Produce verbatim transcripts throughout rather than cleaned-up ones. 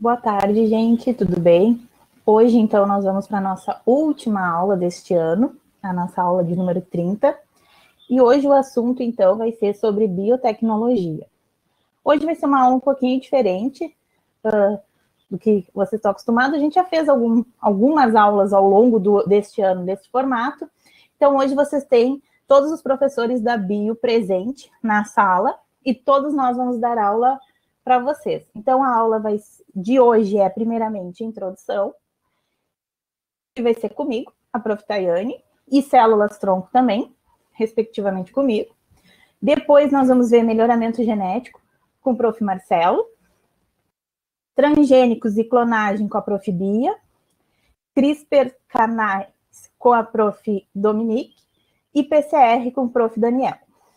Boa tarde, gente, tudo bem? Hoje, então, nós vamos para a nossa última aula deste ano, a nossa aula de número trinta, e hoje o assunto, então, vai ser sobre biotecnologia. Hoje vai ser uma aula um pouquinho diferente uh, do que vocês estão acostumados. A gente já fez algum, algumas aulas ao longo do, deste ano, desse formato, então hoje vocês têm todos os professores da Bio presente na sala, e todos nós vamos dar aula para vocês. Então, a aula vai, de hoje é, primeiramente, introdução, que vai ser comigo, a prof Tayane, e células-tronco também, respectivamente comigo. Depois, nós vamos ver melhoramento genético com o prof Marcelo, transgênicos e clonagem com a prof Bia, CRISPR-Canais com a prof Dominique e P C R com o prof Daniel.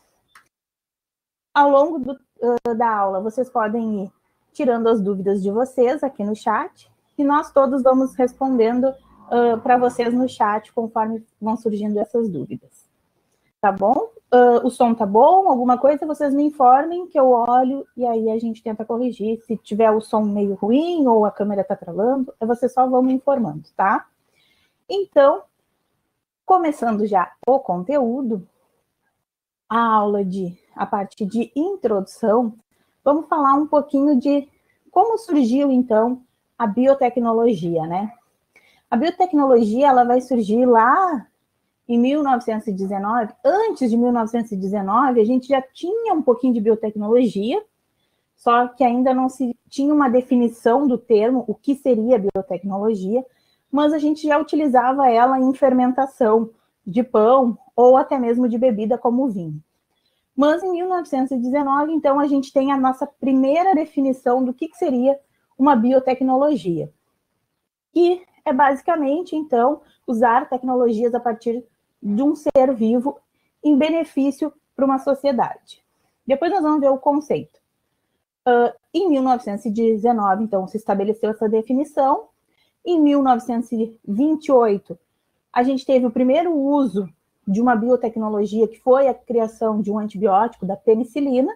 Ao longo do, uh, da aula, vocês podem ir tirando as dúvidas de vocês aqui no chat, e nós todos vamos respondendo uh, para vocês no chat, conforme vão surgindo essas dúvidas. Tá bom? Uh, o som tá bom? Alguma coisa, vocês me informem, que eu olho, e aí a gente tenta corrigir. Se tiver o som meio ruim, ou a câmera tá travando, vocês só vão me informando, tá? Então, começando já o conteúdo, a aula de, a parte de introdução, vamos falar um pouquinho de como surgiu, então, a biotecnologia, né? A biotecnologia, ela vai surgir lá em mil novecentos e dezenove. Antes de mil novecentos e dezenove, a gente já tinha um pouquinho de biotecnologia, só que ainda não se tinha uma definição do termo, o que seria biotecnologia, mas a gente já utilizava ela em fermentação de pão ou até mesmo de bebida como vinho. Mas em mil novecentos e dezenove, então, a gente tem a nossa primeira definição do que seria uma biotecnologia. Que é basicamente, então, usar tecnologias a partir de um ser vivo em benefício para uma sociedade. Depois nós vamos ver o conceito. Uh, em mil novecentos e dezenove, então, se estabeleceu essa definição. Em mil novecentos e vinte e oito, a gente teve o primeiro uso de uma biotecnologia, que foi a criação de um antibiótico, da penicilina.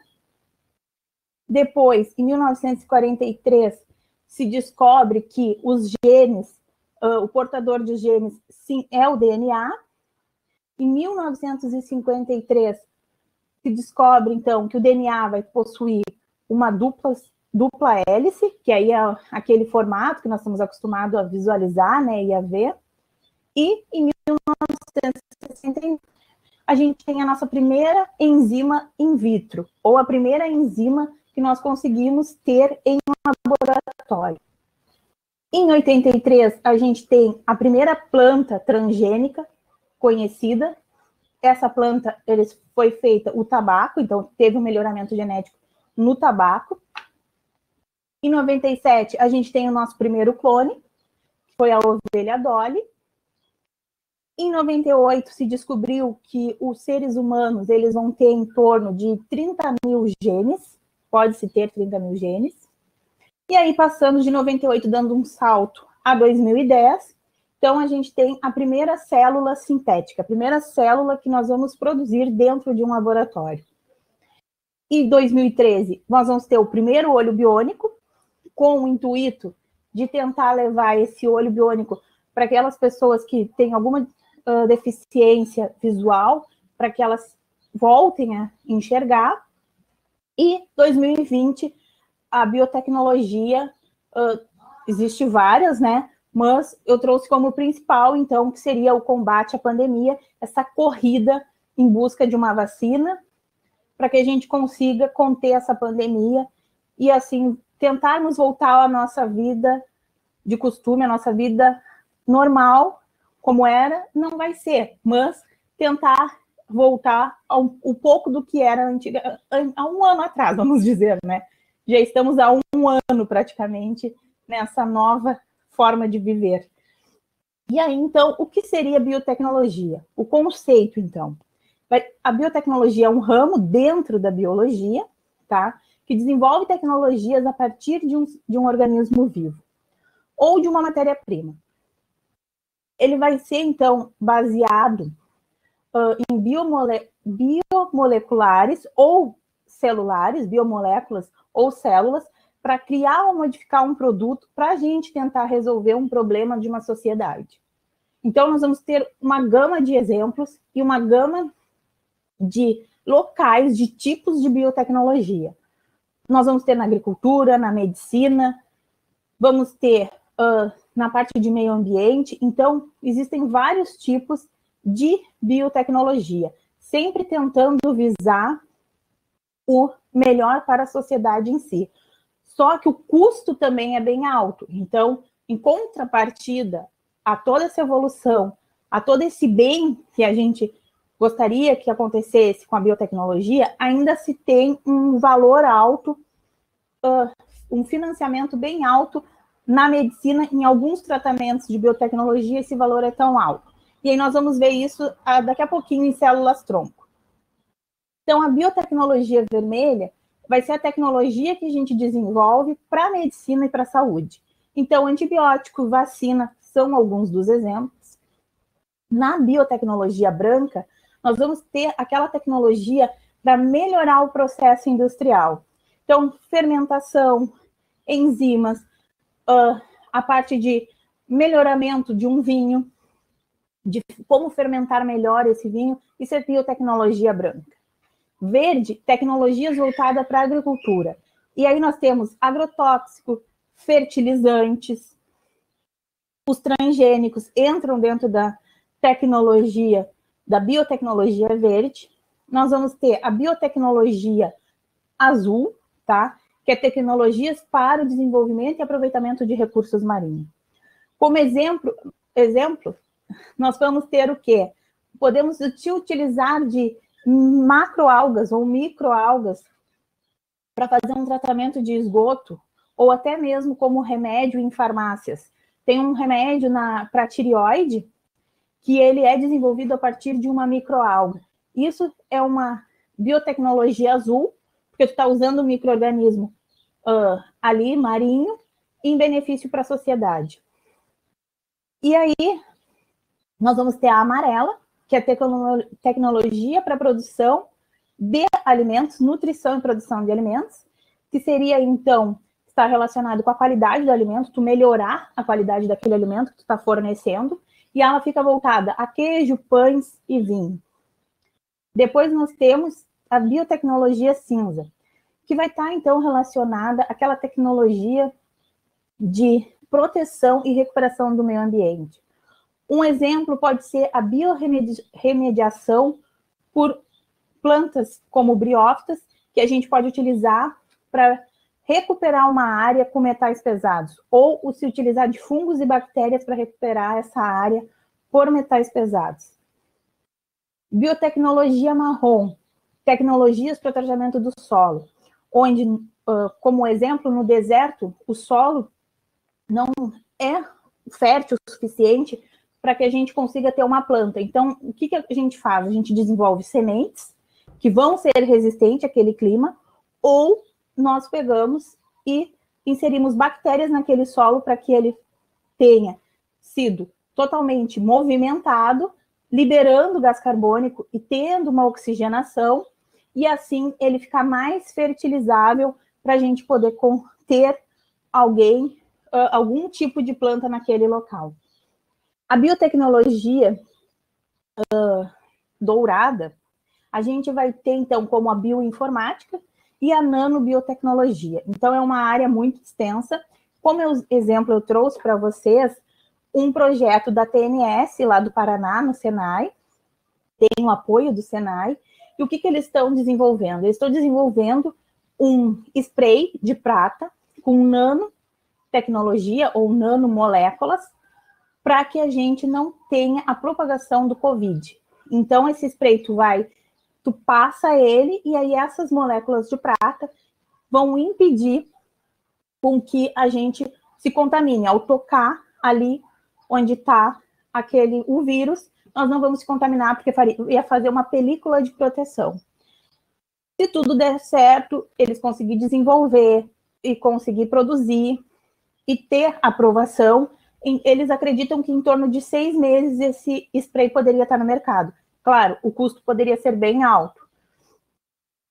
Depois, em mil novecentos e quarenta e três, se descobre que os genes, uh, o portador de genes, sim, é o D N A. Em mil novecentos e cinquenta e três, se descobre, então, que o D N A vai possuir uma dupla, dupla hélice, que aí é aquele formato que nós estamos acostumados a visualizar, né, e a ver. E em mil novecentos e sessenta e um, a gente tem a nossa primeira enzima in vitro, ou a primeira enzima que nós conseguimos ter em um laboratório. Em oitenta e três, a gente tem a primeira planta transgênica conhecida. Essa planta, eles, foi feita o tabaco, então teve um melhoramento genético no tabaco. Em noventa e sete, a gente tem o nosso primeiro clone, que foi a ovelha Dolly. Em noventa e oito, se descobriu que os seres humanos, eles vão ter em torno de trinta mil genes, pode-se ter trinta mil genes. E aí, passando de noventa e oito, dando um salto a dois mil e dez, então a gente tem a primeira célula sintética, a primeira célula que nós vamos produzir dentro de um laboratório. Em dois mil e treze, nós vamos ter o primeiro olho biônico, com o intuito de tentar levar esse olho biônico para aquelas pessoas que têm alguma uh, deficiência visual, para que elas voltem a enxergar. E dois mil e vinte, a biotecnologia, uh, existe várias, né? Mas eu trouxe como principal, então, que seria o combate à pandemia, essa corrida em busca de uma vacina, para que a gente consiga conter essa pandemia e, assim, tentarmos voltar à nossa vida de costume, a nossa vida normal, como era, não vai ser, mas tentar voltar ao, um pouco do que era antiga, há um ano atrás, vamos dizer, né? Já estamos há um ano, praticamente, nessa nova forma de viver. E aí, então, o que seria biotecnologia? O conceito, então. A biotecnologia é um ramo dentro da biologia, tá? Que desenvolve tecnologias a partir de um, de um organismo vivo, ou de uma matéria-prima. Ele vai ser, então, baseado uh, em biomole biomoleculares ou celulares, biomoléculas ou células, para criar ou modificar um produto para a gente tentar resolver um problema de uma sociedade. Então, nós vamos ter uma gama de exemplos e uma gama de locais, de tipos de biotecnologia. Nós vamos ter na agricultura, na medicina, vamos ter uh, na parte de meio ambiente. Então, existem vários tipos de biotecnologia, sempre tentando visar o melhor para a sociedade em si. Só que o custo também é bem alto. Então, em contrapartida a toda essa evolução, a todo esse bem que a gente gostaria que acontecesse com a biotecnologia, ainda se tem um valor alto, uh, um financiamento bem alto na medicina, em alguns tratamentos de biotecnologia, esse valor é tão alto. E aí nós vamos ver isso uh, daqui a pouquinho em células-tronco. Então, a biotecnologia vermelha vai ser a tecnologia que a gente desenvolve para a medicina e para a saúde. Então, antibiótico, vacina, são alguns dos exemplos. Na biotecnologia branca, nós vamos ter aquela tecnologia para melhorar o processo industrial. Então, fermentação, enzimas, uh, a parte de melhoramento de um vinho, de como fermentar melhor esse vinho, isso é biotecnologia branca. Verde, tecnologias voltadas para a agricultura. E aí nós temos agrotóxico, fertilizantes, os transgênicos entram dentro da tecnologia, da biotecnologia verde. Nós vamos ter a biotecnologia azul, tá? Que é tecnologias para o desenvolvimento e aproveitamento de recursos marinhos. Como exemplo, exemplo nós vamos ter o quê? Podemos utilizar de macroalgas ou microalgas para fazer um tratamento de esgoto, ou até mesmo como remédio em farmácias. Tem um remédio para tireoide que ele é desenvolvido a partir de uma microalga. Isso é uma biotecnologia azul, porque tu está usando um micro-organismo uh, ali, marinho, em benefício para a sociedade. E aí, nós vamos ter a amarela, que é tecnologia para a produção de alimentos, nutrição e produção de alimentos, que seria, então, estar relacionado com a qualidade do alimento, tu melhorar a qualidade daquele alimento que tu está fornecendo, e ela fica voltada a queijo, pães e vinho. Depois nós temos a biotecnologia cinza, que vai estar, então, relacionada àquela tecnologia de proteção e recuperação do meio ambiente. Um exemplo pode ser a biorremediação por plantas como briófitas, que a gente pode utilizar para recuperar uma área com metais pesados, ou se utilizar de fungos e bactérias para recuperar essa área por metais pesados. Biotecnologia marrom, tecnologias para tratamento do solo, onde, como exemplo, no deserto, o solo não é fértil o suficiente para que a gente consiga ter uma planta. Então, o que, que a gente faz? A gente desenvolve sementes que vão ser resistentes àquele clima, ou nós pegamos e inserimos bactérias naquele solo para que ele tenha sido totalmente movimentado, liberando gás carbônico e tendo uma oxigenação, e assim ele ficar mais fertilizável para a gente poder ter alguém, uh, algum tipo de planta naquele local. A biotecnologia uh, dourada, a gente vai ter, então, como a bioinformática e a nanobiotecnologia. Então, é uma área muito extensa. Como eu, exemplo, eu trouxe para vocês um projeto da T N S, lá do Paraná, no Senai, tem o apoio do Senai, e o que, que eles estão desenvolvendo? Eles estão desenvolvendo um spray de prata com nanotecnologia ou nanomoléculas, para que a gente não tenha a propagação do Covid. Então, esse spray, tu vai, tu passa ele, e aí essas moléculas de prata vão impedir com que a gente se contamine. Ao tocar ali onde está aquele, o vírus, nós não vamos se contaminar, porque faria, ia fazer uma película de proteção. Se tudo der certo, eles conseguirem desenvolver e conseguir produzir e ter aprovação, eles acreditam que em torno de seis meses esse spray poderia estar no mercado. Claro, o custo poderia ser bem alto.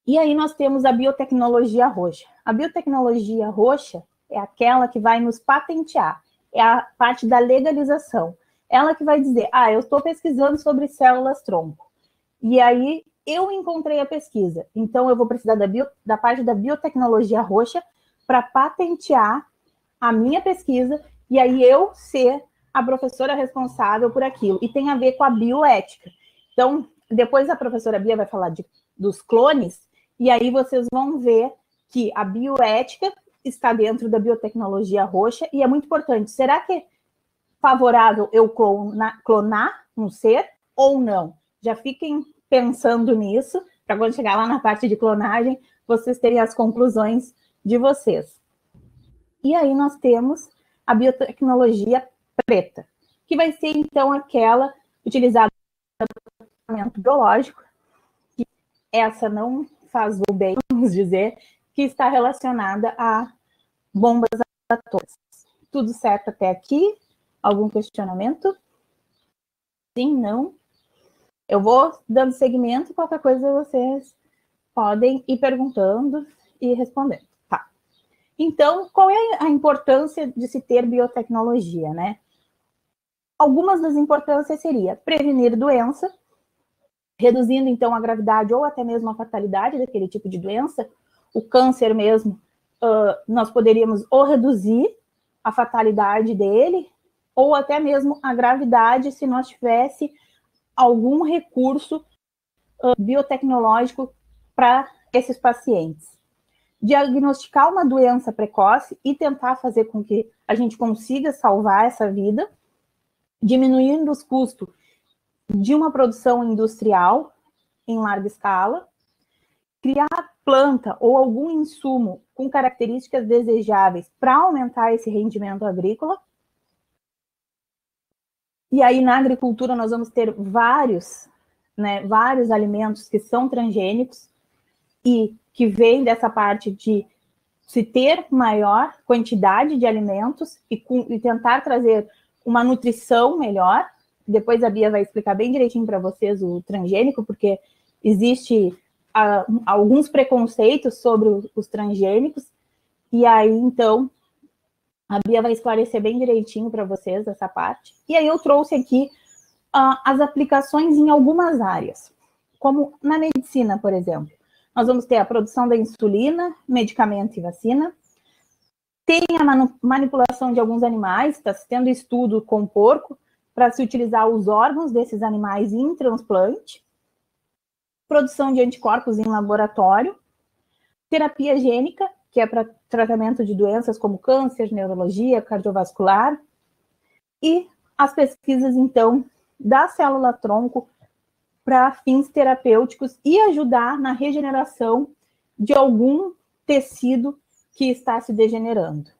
E aí nós temos a biotecnologia roxa. A biotecnologia roxa é aquela que vai nos patentear, é a parte da legalização. Ela que vai dizer, ah, eu estou pesquisando sobre células-tronco. E aí eu encontrei a pesquisa. Então eu vou precisar da, bio, da parte da biotecnologia roxa para patentear a minha pesquisa e aí eu ser a professora responsável por aquilo. E tem a ver com a bioética. Então, depois a professora Bia vai falar de, dos clones, e aí vocês vão ver que a bioética está dentro da biotecnologia roxa, e é muito importante. Será que é favorável eu clonar, clonar um ser ou não? Já fiquem pensando nisso, para quando chegar lá na parte de clonagem, vocês terem as conclusões de vocês. E aí nós temos a biotecnologia preta, que vai ser, então, aquela utilizada no tratamento biológico, que essa não faz o bem, vamos dizer, que está relacionada a bombas atômicas. Tudo certo até aqui? Algum questionamento? Sim, não? Eu vou dando seguimento, qualquer coisa vocês podem ir perguntando e respondendo. Tá. Então, qual é a importância de se ter biotecnologia, né? Algumas das importâncias seria prevenir doença, reduzindo, então, a gravidade ou até mesmo a fatalidade daquele tipo de doença. O câncer mesmo, uh, nós poderíamos ou reduzir a fatalidade dele, ou até mesmo a gravidade, se nós tivesse algum recurso uh, biotecnológico para esses pacientes. Diagnosticar uma doença precoce e tentar fazer com que a gente consiga salvar essa vida, diminuindo os custos de uma produção industrial em larga escala, criar planta ou algum insumo com características desejáveis para aumentar esse rendimento agrícola. E aí, na agricultura, nós vamos ter vários, né, vários alimentos que são transgênicos e que vêm dessa parte de se ter maior quantidade de alimentos e, com, e tentar trazer uma nutrição melhor. Depois a Bia vai explicar bem direitinho para vocês o transgênico, porque existe uh, alguns preconceitos sobre os transgênicos, e aí, então, a Bia vai esclarecer bem direitinho para vocês essa parte. E aí eu trouxe aqui uh, as aplicações em algumas áreas, como na medicina, por exemplo. Nós vamos ter a produção da insulina, medicamento e vacina. Tem a manipulação de alguns animais, está se tendo estudo com porco, para se utilizar os órgãos desses animais em transplante. Produção de anticorpos em laboratório. Terapia gênica, que é para tratamento de doenças como câncer, neurologia, cardiovascular. E as pesquisas, então, da célula-tronco para fins terapêuticos e ajudar na regeneração de algum tecido que está se degenerando.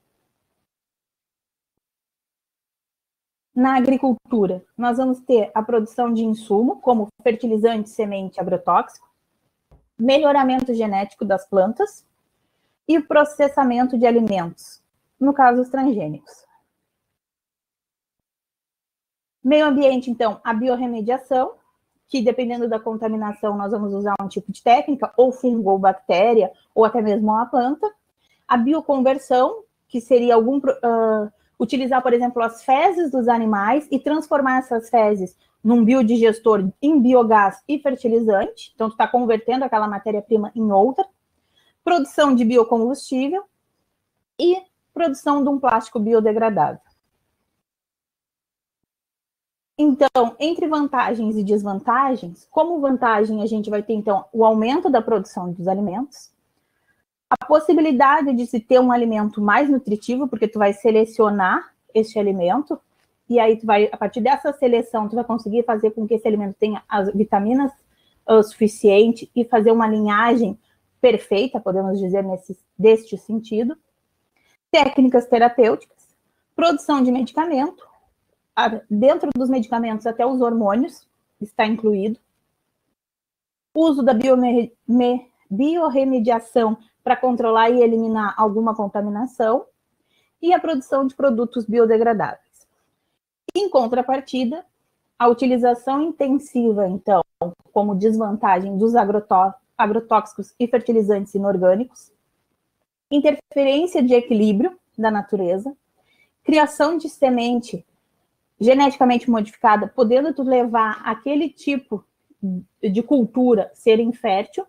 Na agricultura, nós vamos ter a produção de insumo, como fertilizante, semente, agrotóxico, melhoramento genético das plantas e o processamento de alimentos, no caso, os transgênicos. Meio ambiente, então, a biorremediação, que dependendo da contaminação, nós vamos usar um tipo de técnica, ou fungo, ou bactéria, ou até mesmo uma planta. A bioconversão, que seria algum, uh, utilizar, por exemplo, as fezes dos animais e transformar essas fezes num biodigestor em biogás e fertilizante. Então, tu está convertendo aquela matéria-prima em outra. Produção de biocombustível e produção de um plástico biodegradável. Então, entre vantagens e desvantagens, como vantagem a gente vai ter, então, o aumento da produção dos alimentos, a possibilidade de se ter um alimento mais nutritivo, porque tu vai selecionar este alimento, e aí tu vai, a partir dessa seleção, tu vai conseguir fazer com que esse alimento tenha as vitaminas uh, suficientes e fazer uma linhagem perfeita, podemos dizer, nesse, deste sentido. Técnicas terapêuticas, produção de medicamento, dentro dos medicamentos até os hormônios está incluído. Uso da biome, me, biorremediação para controlar e eliminar alguma contaminação. E a produção de produtos biodegradáveis. Em contrapartida, a utilização intensiva, então, como desvantagem dos agrotóxicos, agrotóxicos e fertilizantes inorgânicos, interferência de equilíbrio da natureza, criação de semente geneticamente modificada, podendo tu levar aquele tipo de cultura ser infértil,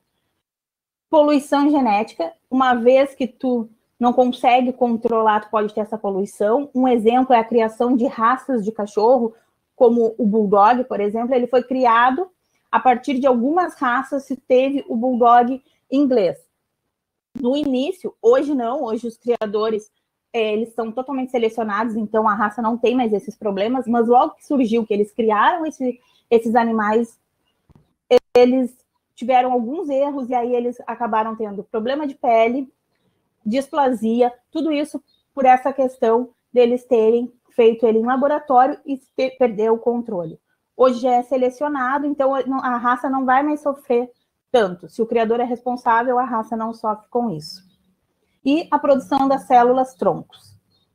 poluição genética, uma vez que tu não consegue controlar, tu pode ter essa poluição. Um exemplo é a criação de raças de cachorro, como o Bulldog, por exemplo, ele foi criado a partir de algumas raças, se teve o Bulldog inglês. No início, hoje não, hoje os criadores, é, eles são totalmente selecionados, então a raça não tem mais esses problemas, mas logo que surgiu, que eles criaram esse, esses animais, eles tiveram alguns erros, e aí eles acabaram tendo problema de pele, displasia, tudo isso por essa questão deles terem feito ele em laboratório e ter, perder o controle. Hoje já é selecionado, então a raça não vai mais sofrer tanto. Se o criador é responsável, a raça não sofre com isso. E a produção das células troncos.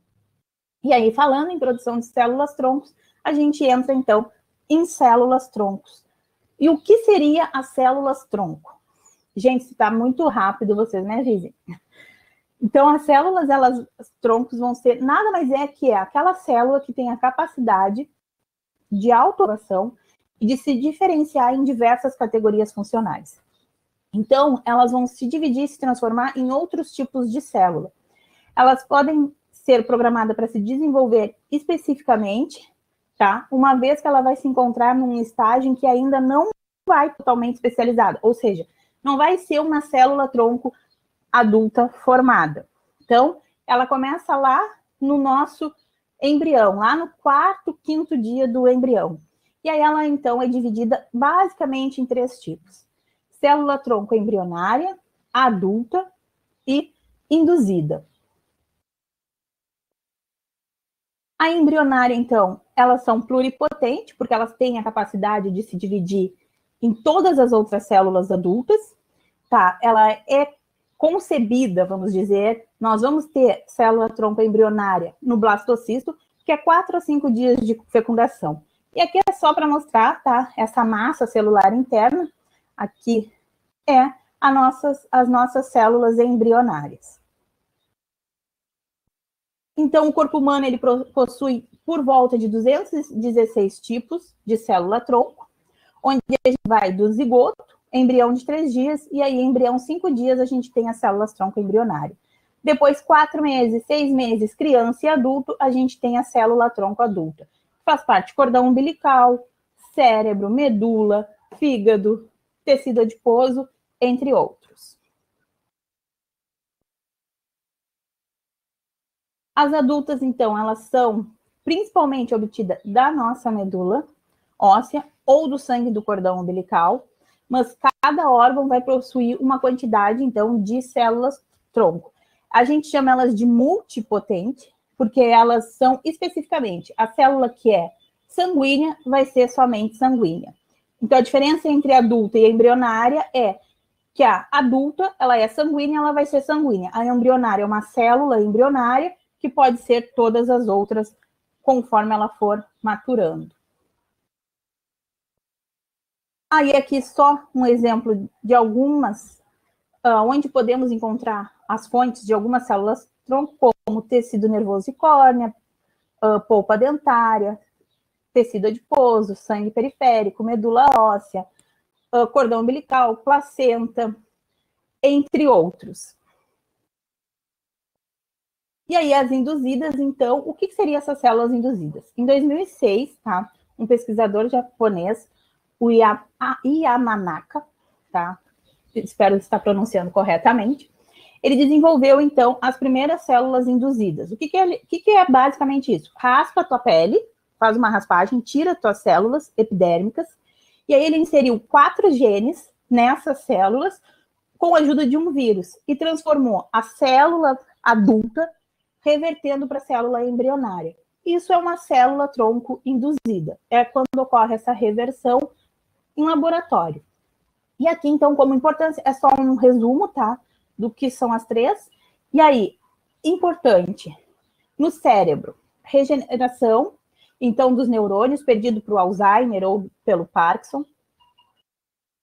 E aí, falando em produção de células troncos, a gente entra, então, em células troncos. E o que seria as células tronco? Gente, se está muito rápido, vocês me avisem. Então, as células, elas, troncos vão ser, nada mais é que é aquela célula que tem a capacidade de autoação e de se diferenciar em diversas categorias funcionais. Então, elas vão se dividir e se transformar em outros tipos de célula. Elas podem ser programadas para se desenvolver especificamente, tá? Uma vez que ela vai se encontrar num estágio em que ainda não vai totalmente especializada, ou seja, não vai ser uma célula tronco adulta formada. Então, ela começa lá no nosso embrião, lá no quarto, quinto dia do embrião. E aí ela, então, é dividida basicamente em três tipos. Célula tronco embrionária, adulta e induzida. A embrionária, então, elas são pluripotentes, porque elas têm a capacidade de se dividir em todas as outras células adultas, tá? Ela é concebida, vamos dizer, nós vamos ter célula tronco embrionária no blastocisto, que é quatro a cinco dias de fecundação. E aqui é só para mostrar, tá? Essa massa celular interna, aqui é a nossas, as nossas células embrionárias. Então, o corpo humano, ele possui por volta de duzentos e dezesseis tipos de célula-tronco, onde a gente vai do zigoto, embrião de três dias, e aí embrião cinco dias a gente tem as células-tronco embrionária. Depois, quatro meses, seis meses, criança e adulto, a gente tem a célula-tronco adulta. Faz parte cordão umbilical, cérebro, medula, fígado, tecido adiposo, entre outros. As adultas, então, elas são principalmente obtidas da nossa medula óssea ou do sangue do cordão umbilical, mas cada órgão vai possuir uma quantidade, então, de células-tronco. A gente chama elas de multipotente, porque elas são especificamente a célula que é sanguínea vai ser somente sanguínea. Então, a diferença entre adulta e embrionária é que a adulta, ela é sanguínea, ela vai ser sanguínea. A embrionária é uma célula embrionária, que pode ser todas as outras, conforme ela for maturando. Aí aqui só um exemplo de algumas, uh, onde podemos encontrar as fontes de algumas células tronco, como tecido nervoso e córnea, uh, polpa dentária, tecido adiposo, sangue periférico, medula óssea, uh, cordão umbilical, placenta, entre outros. E aí, as induzidas, então, o que seriam essas células induzidas? Em dois mil e seis, tá, um pesquisador japonês, o Yamanaka, tá, espero estar pronunciando corretamente, ele desenvolveu, então, as primeiras células induzidas. O que, que, é, o que, que é basicamente isso? Raspa a tua pele, faz uma raspagem, tira tuas células epidérmicas, e aí ele inseriu quatro genes nessas células com a ajuda de um vírus, e transformou a célula adulta revertendo para a célula embrionária. Isso é uma célula tronco induzida. É quando ocorre essa reversão em laboratório. E aqui, então, como importância, é só um resumo, tá? Do que são as três. E aí, importante, no cérebro, regeneração, então, dos neurônios, perdido para o Alzheimer ou pelo Parkinson.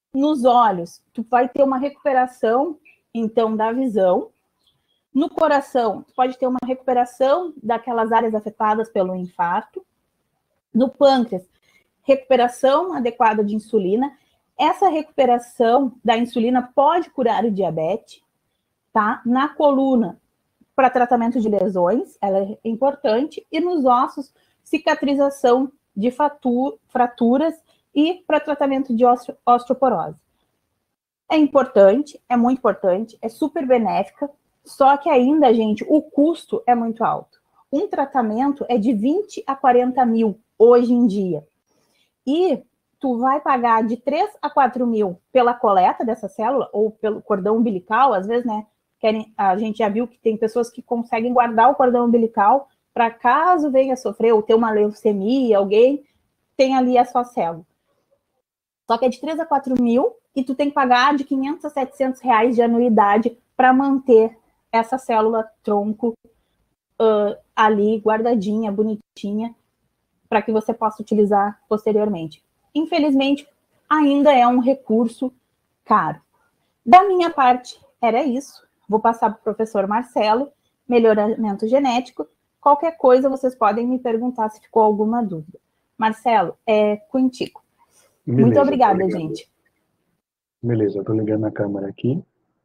Nos olhos, tu vai ter uma recuperação, então, da visão. No coração, tu pode ter uma recuperação daquelas áreas afetadas pelo infarto. No pâncreas, recuperação adequada de insulina. Essa recuperação da insulina pode curar o diabetes, tá? Na coluna, para tratamento de lesões, ela é importante. E nos ossos, cicatrização de fraturas e para tratamento de osteoporose. É importante, é muito importante, é super benéfica, só que ainda, gente, o custo é muito alto. Um tratamento é de vinte a quarenta mil hoje em dia. E tu vai pagar de três a quatro mil pela coleta dessa célula, ou pelo cordão umbilical, às vezes, né? Querem, a gente já viu que tem pessoas que conseguem guardar o cordão umbilical para caso venha sofrer ou ter uma leucemia, alguém tem ali a sua célula. Só que é de três a quatro mil e tu tem que pagar de quinhentos a setecentos reais de anuidade para manter essa célula tronco uh, ali guardadinha, bonitinha, para que você possa utilizar posteriormente. Infelizmente, ainda é um recurso caro. Da minha parte, era isso. Vou passar para o professor Marcelo, melhoramento genético. Qualquer coisa, vocês podem me perguntar se ficou alguma dúvida. Marcelo, é contigo. Beleza, muito obrigada, gente. Beleza, eu estou ligando a câmera aqui.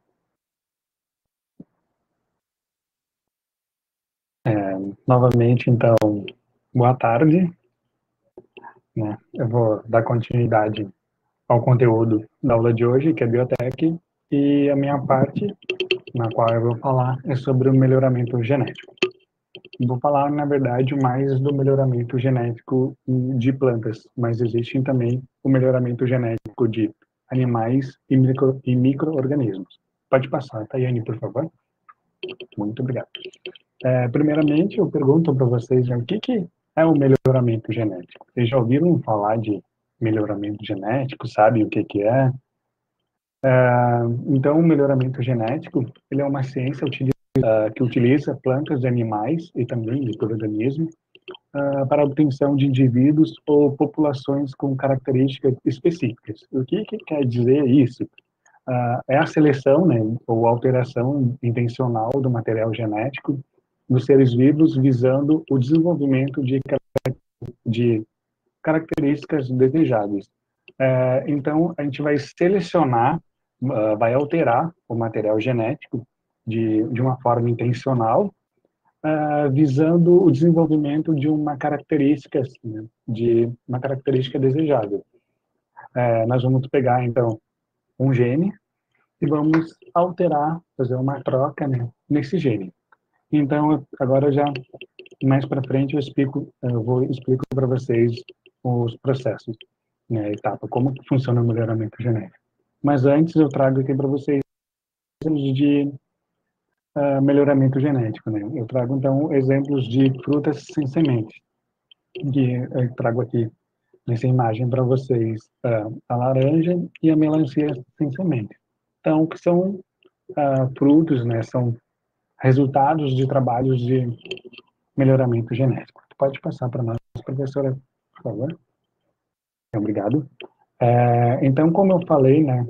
É, novamente, então, boa tarde. Né? Eu vou dar continuidade ao conteúdo da aula de hoje, que é Biotech, e a minha parte, na qual eu vou falar, é sobre o melhoramento genético. Vou falar, na verdade, mais do melhoramento genético de plantas, mas existe também o melhoramento genético de animais e, micro, e micro-organismos. Pode passar, Tayane, por favor. Muito obrigado. É, primeiramente, eu pergunto para vocês, né, o que, que é o melhoramento genético? Vocês já ouviram falar de melhoramento genético? Sabem o que, que é? é? Então, o melhoramento genético, ele é uma ciência utiliza, que utiliza plantas e animais e também micro-organismos uh, para a obtenção de indivíduos ou populações com características específicas. O que, que quer dizer isso? Uh, é a seleção, né, ou alteração intencional do material genético dos seres vivos visando o desenvolvimento de, de características desejáveis. Uh, então, a gente vai selecionar, uh, vai alterar o material genético de, de uma forma intencional, uh, visando o desenvolvimento de uma característica, assim, de uma característica desejável. Uh, nós vamos pegar, então, um gene, e vamos alterar, fazer uma troca, né, nesse gene. Então, agora já mais para frente eu explico, eu vou explico para vocês os processos, né, a etapa, como que funciona o melhoramento genético. Mas antes eu trago aqui para vocês de uh, melhoramento genético, né. Eu trago então exemplos de frutas sem semente, que eu trago aqui nessa imagem para vocês uh, a laranja e a melancia sem semente. Então, que são Uh, frutos, né, são resultados de trabalhos de melhoramento genético. Pode passar para nós, professora, por favor. Obrigado. É, então, como eu falei, né,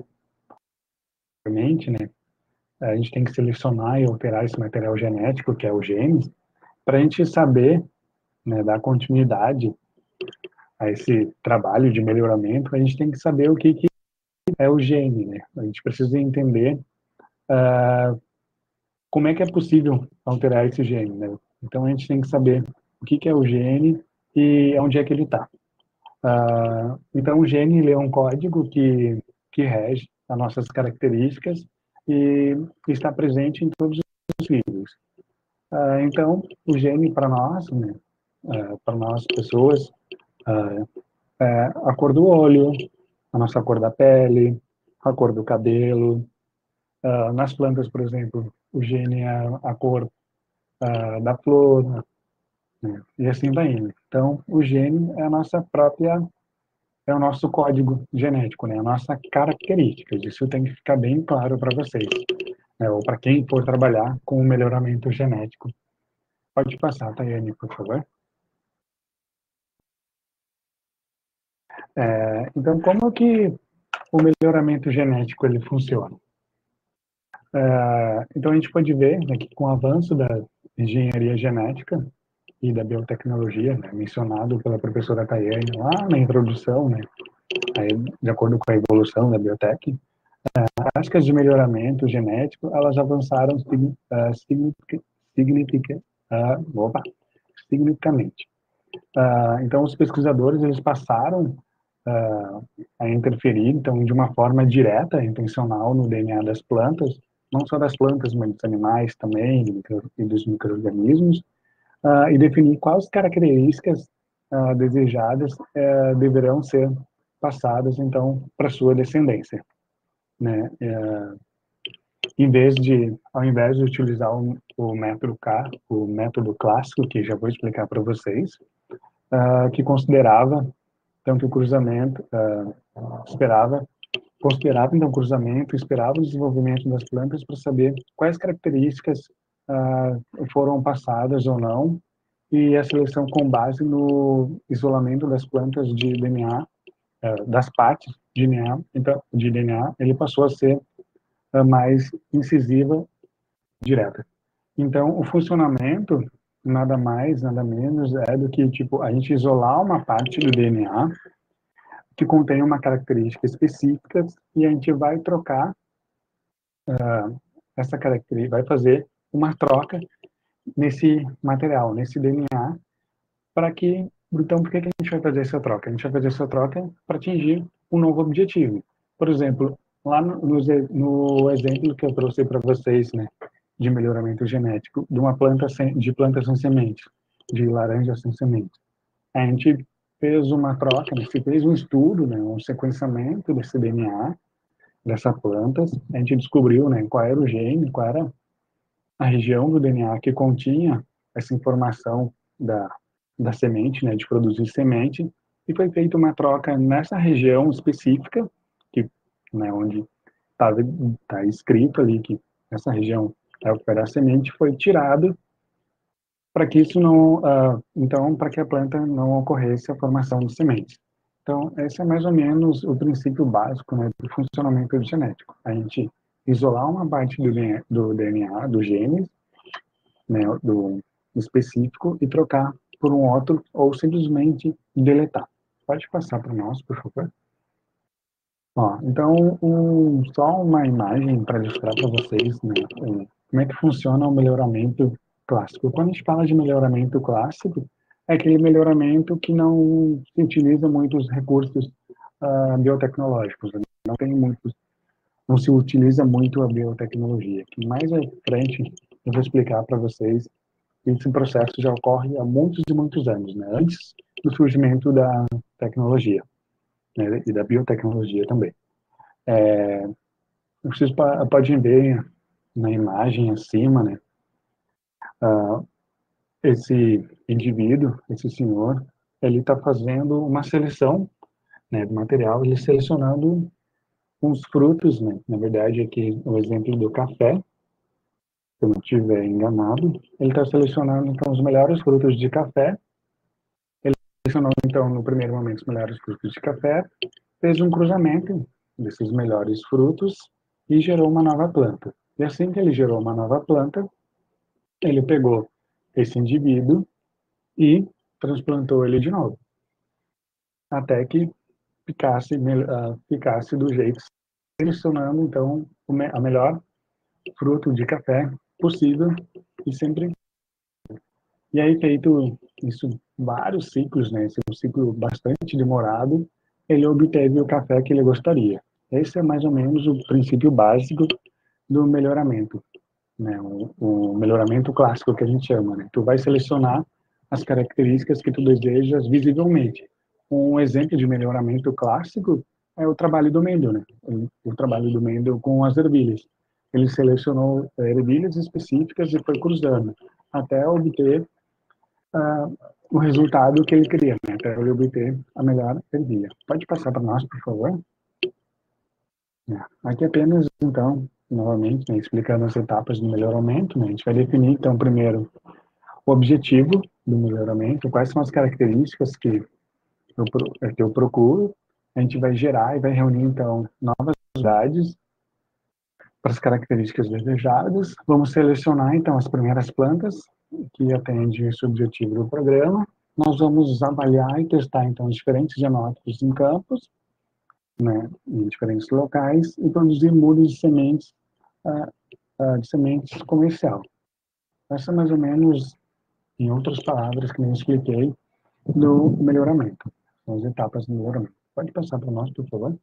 né, a gente tem que selecionar e alterar esse material genético, que é o genes, para a gente saber, né, dar continuidade a esse trabalho de melhoramento, a gente tem que saber o que, que é o gene, né? A gente precisa entender uh, como é que é possível alterar esse gene, né? Então, a gente tem que saber o que, que é o gene e onde é que ele está. Uh, então, o gene ele é um código que, que rege as nossas características e está presente em todos os vírus. Uh, então, o gene para nós, né, uh, para nós pessoas, uh, é a cor do olho, a nossa cor da pele, a cor do cabelo. Uh, nas plantas, por exemplo, o gene é a cor uh, da flor, né? E assim vai indo. Então, o gene é a nossa própria, é o nosso código genético, né? A nossa característica. Isso tem que ficar bem claro para vocês, né? Ou para quem for trabalhar com o melhoramento genético. Pode passar, Tayane, por favor. É, então, como que o melhoramento genético ele funciona? Uh, então, a gente pode ver né, que com o avanço da engenharia genética e da biotecnologia, né, mencionado pela professora Tayane lá na introdução, né, aí, de acordo com a evolução da biotech, uh, práticas de melhoramento genético, elas avançaram uh, signific, signific, uh, opa, significativamente. Uh, então, os pesquisadores eles passaram uh, a interferir, então, de uma forma direta, intencional, no D N A das plantas, não só das plantas, mas dos animais também, e dos micro-organismos, uh, e definir quais características uh, desejadas uh, deverão ser passadas, então, para sua descendência, né? Uh, em vez de, ao invés de utilizar o, o método K, o método clássico, que já vou explicar para vocês, uh, que considerava tanto o cruzamento, uh, esperava considerava então o cruzamento, esperava o desenvolvimento das plantas para saber quais características uh, foram passadas ou não, e a seleção com base no isolamento das plantas de D N A, uh, das partes de D N A, então, de D N A, ele passou a ser uh, mais incisiva, direta. Então, o funcionamento, nada mais, nada menos, é do que, tipo, a gente isolar uma parte do D N A que contém uma característica específica e a gente vai trocar uh, essa característica, vai fazer uma troca nesse material, nesse D N A, para que, então, por que, que a gente vai fazer essa troca? A gente vai fazer essa troca para atingir um novo objetivo. Por exemplo, lá no, no, no exemplo que eu trouxe para vocês, né, de melhoramento genético, de uma planta sem, de planta sem semente, de laranja sem semente, a gente fez uma troca, né, se fez um estudo, né, um sequenciamento desse D N A, dessa planta, a gente descobriu né, qual era o gene, qual era a região do D N A que continha essa informação da, da semente, né, de produzir semente, e foi feita uma troca nessa região específica, que, né, onde está tá escrito ali que essa região é o que vai dar semente, foi tirado para que isso não, uh, então, para que a planta não ocorresse a formação de sementes. Então, esse é mais ou menos o princípio básico né, do funcionamento genético. A gente isolar uma parte do, do D N A, do gene, né, do específico, e trocar por um outro, ou simplesmente deletar. Pode passar para nós, por favor? Ó, então, um, só uma imagem para ilustrar para vocês né, como é que funciona o melhoramento clássico. Quando a gente fala de melhoramento clássico, é aquele melhoramento que não se utiliza muitos recursos uh, biotecnológicos, né? Não tem muitos, não se utiliza muito a biotecnologia. Que mais à frente eu vou explicar para vocês que esse processo já ocorre há muitos e muitos anos, né? Antes do surgimento da tecnologia, né? E da biotecnologia também. É, vocês podem ver na imagem acima, né? Uh, esse indivíduo, esse senhor, ele está fazendo uma seleção né, do material, ele selecionando uns frutos, né? Na verdade, aqui o exemplo do café, se eu não estiver enganado, ele está selecionando então os melhores frutos de café, ele selecionou então no primeiro momento os melhores frutos de café, fez um cruzamento desses melhores frutos e gerou uma nova planta. E assim que ele gerou uma nova planta, ele pegou esse indivíduo e transplantou ele de novo, até que ficasse, uh, ficasse do jeito, selecionando então a melhor fruto de café possível e sempre. E aí, feito isso, vários ciclos, né, esse é um ciclo bastante demorado, ele obteve o café que ele gostaria. Esse é mais ou menos o princípio básico do melhoramento, né, o, o melhoramento clássico que a gente chama, né. Tu vai selecionar as características que tu desejas visivelmente. Um exemplo de melhoramento clássico é o trabalho do Mendel, né? O, o trabalho do Mendel com as ervilhas. Ele selecionou ervilhas específicas e foi cruzando até obter uh, o resultado que ele queria, né? Até ele obter a melhor ervilha. Pode passar para nós, por favor? É. Aqui apenas, então, novamente, né, explicando as etapas do melhoramento, né? A gente vai definir, então, primeiro, o objetivo do melhoramento, quais são as características que eu, que eu procuro, a gente vai gerar e vai reunir, então, novas unidades para as características desejadas. Vamos selecionar, então, as primeiras plantas que atendem esse objetivo do programa. Nós vamos avaliar e testar, então, diferentes genótipos em campos, né, em diferentes locais, e produzir mudas de sementes, uh, uh, de sementes comercial. Essa é mais ou menos, em outras palavras, que eu expliquei, do melhoramento. São as etapas do melhoramento. Pode passar para nós, por favor.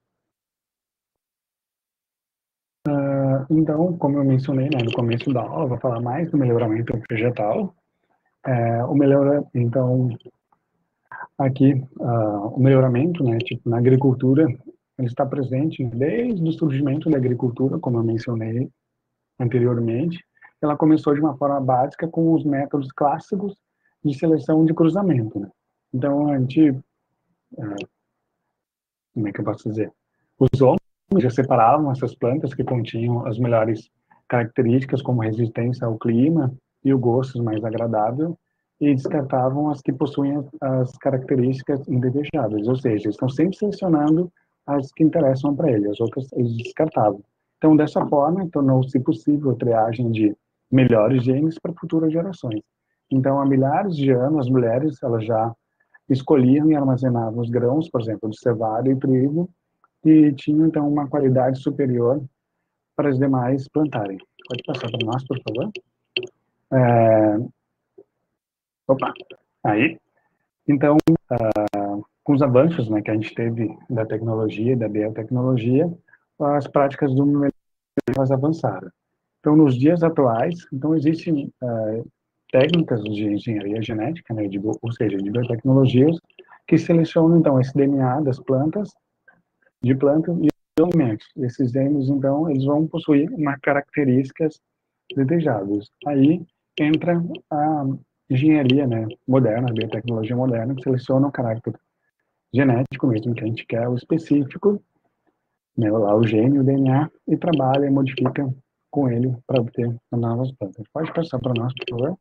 Uh, então, como eu mencionei, né, no começo da aula, eu vou falar mais do melhoramento vegetal. É, o melhora, então, aqui, uh, o melhoramento, né, tipo, na agricultura, ele está presente desde o surgimento da agricultura, como eu mencionei anteriormente. Ela começou de uma forma básica com os métodos clássicos de seleção de cruzamento, né? Então, a gente, uh, como é que eu posso dizer? Os homens já separavam essas plantas que continham as melhores características, como resistência ao clima e o gosto mais agradável, e descartavam as que possuem as características indesejáveis, ou seja, estão sempre selecionando as que interessam para eles, as outras eles descartavam. Então, dessa forma, tornou-se possível a triagem de melhores genes para futuras gerações. Então, há milhares de anos, as mulheres elas já escolhiam e armazenavam os grãos, por exemplo, de cevada e trigo, que tinham, então, uma qualidade superior para as demais plantarem. Pode passar para nós, por favor? É... Opa, aí. Então, uh, com os avanços, né, que a gente teve da tecnologia e da biotecnologia, as práticas do melhoramento avançaram. Então, nos dias atuais, então existem uh, técnicas de engenharia genética, né, de, ou seja, de biotecnologias, que selecionam, então, esse D N A das plantas, de plantas e alimentos. Esses genes, então, eles vão possuir uma características desejáveis. Aí entra a engenharia, né, moderna, a biotecnologia moderna, que seleciona o caráter genético mesmo que a gente quer, o específico, né, lá o gene, o D N A, e trabalha e modifica com ele para obter novas plantas. Pode passar para nós, por favor?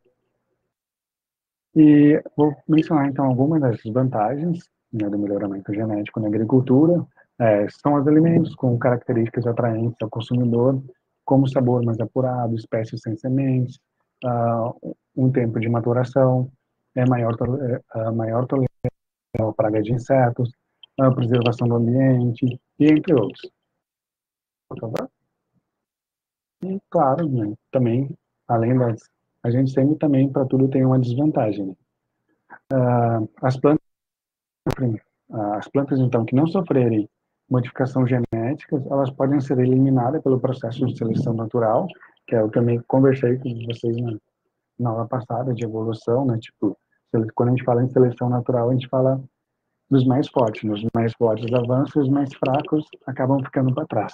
E vou mencionar, então, algumas das vantagens, né, do melhoramento genético na agricultura. É, são os alimentos com características atraentes ao consumidor, como sabor mais apurado, espécies sem sementes, uh, um tempo de maturação, é maior, uh, maior tolerância à praga de insetos, a preservação do ambiente, e entre outros. Por favor? E, claro, né, também, além das... A gente sempre também, para tudo, tem uma desvantagem. Né? Uh, as plantas, as plantas, então, que não sofrerem modificação genética, elas podem ser eliminadas pelo processo de seleção natural, que é o que eu também conversei com vocês na, na aula passada, de evolução, né? Tipo, quando a gente fala em seleção natural, a gente fala dos mais fortes, né? Os mais fortes avançam, os mais fracos acabam ficando para trás.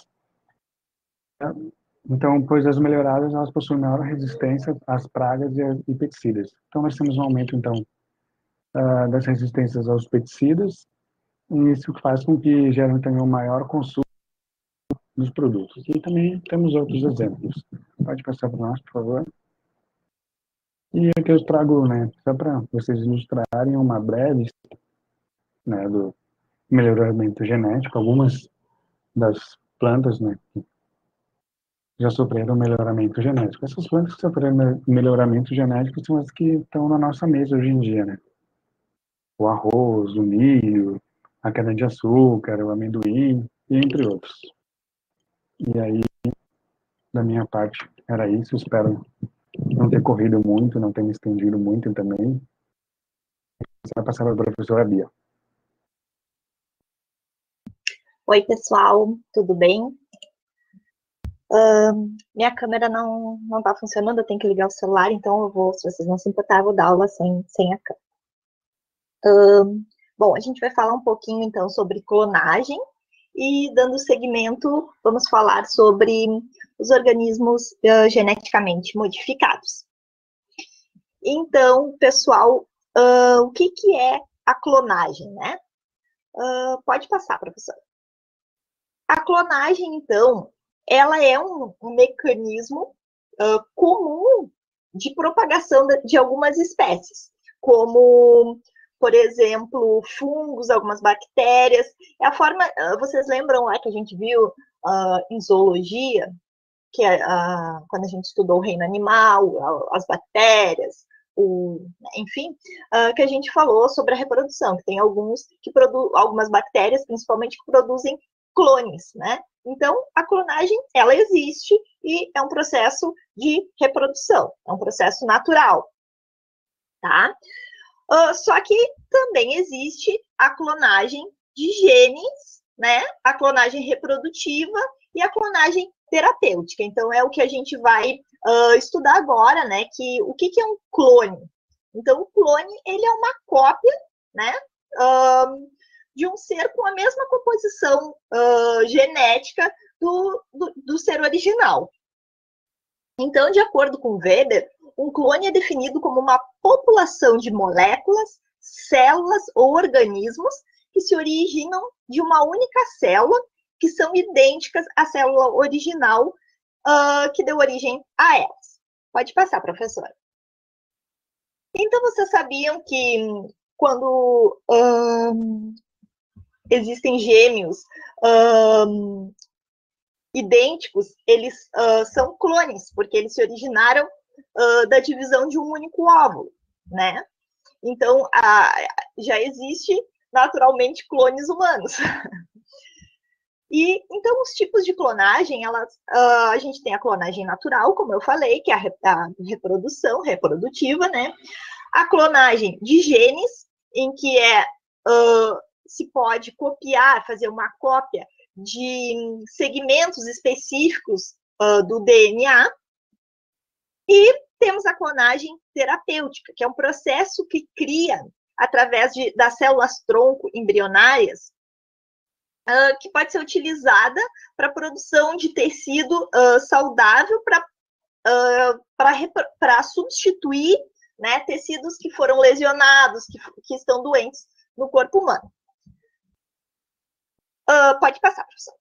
Então, pois as melhoradas, elas possuem maior resistência às pragas e pesticidas. Então, nós temos um aumento, então, das resistências aos pesticidas, e isso faz com que gerem também um maior consumo dos produtos. E também temos outros exemplos. Pode passar para nós, por favor. E aqui eu trago, né, só para vocês ilustrarem uma breve, né, do melhoramento genético, algumas das plantas, né, que já sofreram melhoramento genético. Essas plantas que sofreram melhoramento genético são as que estão na nossa mesa hoje em dia, né? O arroz, o milho, a cana-de-açúcar, o amendoim, e entre outros. E aí, da minha parte, era isso. Espero não ter corrido muito, não ter me estendido muito também. Você vai passar para a professora Bia. Oi, pessoal, tudo bem? Uh, minha câmera não não está funcionando, eu tenho que ligar o celular, então eu vou, se vocês não se importarem, eu vou dar aula sem, sem a câmera. Uh, bom, a gente vai falar um pouquinho, então, sobre clonagem, e, dando seguimento, vamos falar sobre os organismos uh, geneticamente modificados. Então, pessoal, uh, o que, que é a clonagem, né? Uh, pode passar, professor. A clonagem, então, ela é um, um mecanismo uh, comum de propagação de, de algumas espécies, como por exemplo, fungos, algumas bactérias. É a forma, vocês lembram lá que a gente viu uh, em zoologia, que é uh, quando a gente estudou o reino animal, as bactérias, o, enfim, uh, que a gente falou sobre a reprodução, que tem alguns que produzem, algumas bactérias, principalmente, que produzem clones, né? Então, a clonagem, ela existe e é um processo de reprodução, é um processo natural, tá? Uh, só que também existe a clonagem de genes, né? A clonagem reprodutiva e a clonagem terapêutica. Então, é o que a gente vai uh, estudar agora, né? Que, o que, que é um clone? Então, o clone, ele é uma cópia, né? Uh, de um ser com a mesma composição uh, genética do, do, do ser original. Então, de acordo com Weber, um clone é definido como uma população de moléculas, células ou organismos que se originam de uma única célula, que são idênticas à célula original uh, que deu origem a elas. Pode passar, professora. Então, vocês sabiam que quando um, existem gêmeos um, idênticos, eles uh, são clones, porque eles se originaram uh, da divisão de um único óvulo, né? Então, a, já existe naturalmente clones humanos. E, então, os tipos de clonagem, elas, uh, a gente tem a clonagem natural, como eu falei, que é a, a reprodução, reprodutiva, né? A clonagem de genes, em que é, uh, se pode copiar, fazer uma cópia de segmentos específicos uh, do D N A. E temos a clonagem terapêutica, que é um processo que cria, através de, das células-tronco embrionárias, uh, que pode ser utilizada para a produção de tecido uh, saudável para uh, substituir, né, tecidos que foram lesionados, que, que estão doentes no corpo humano. Uh, pode passar, professor.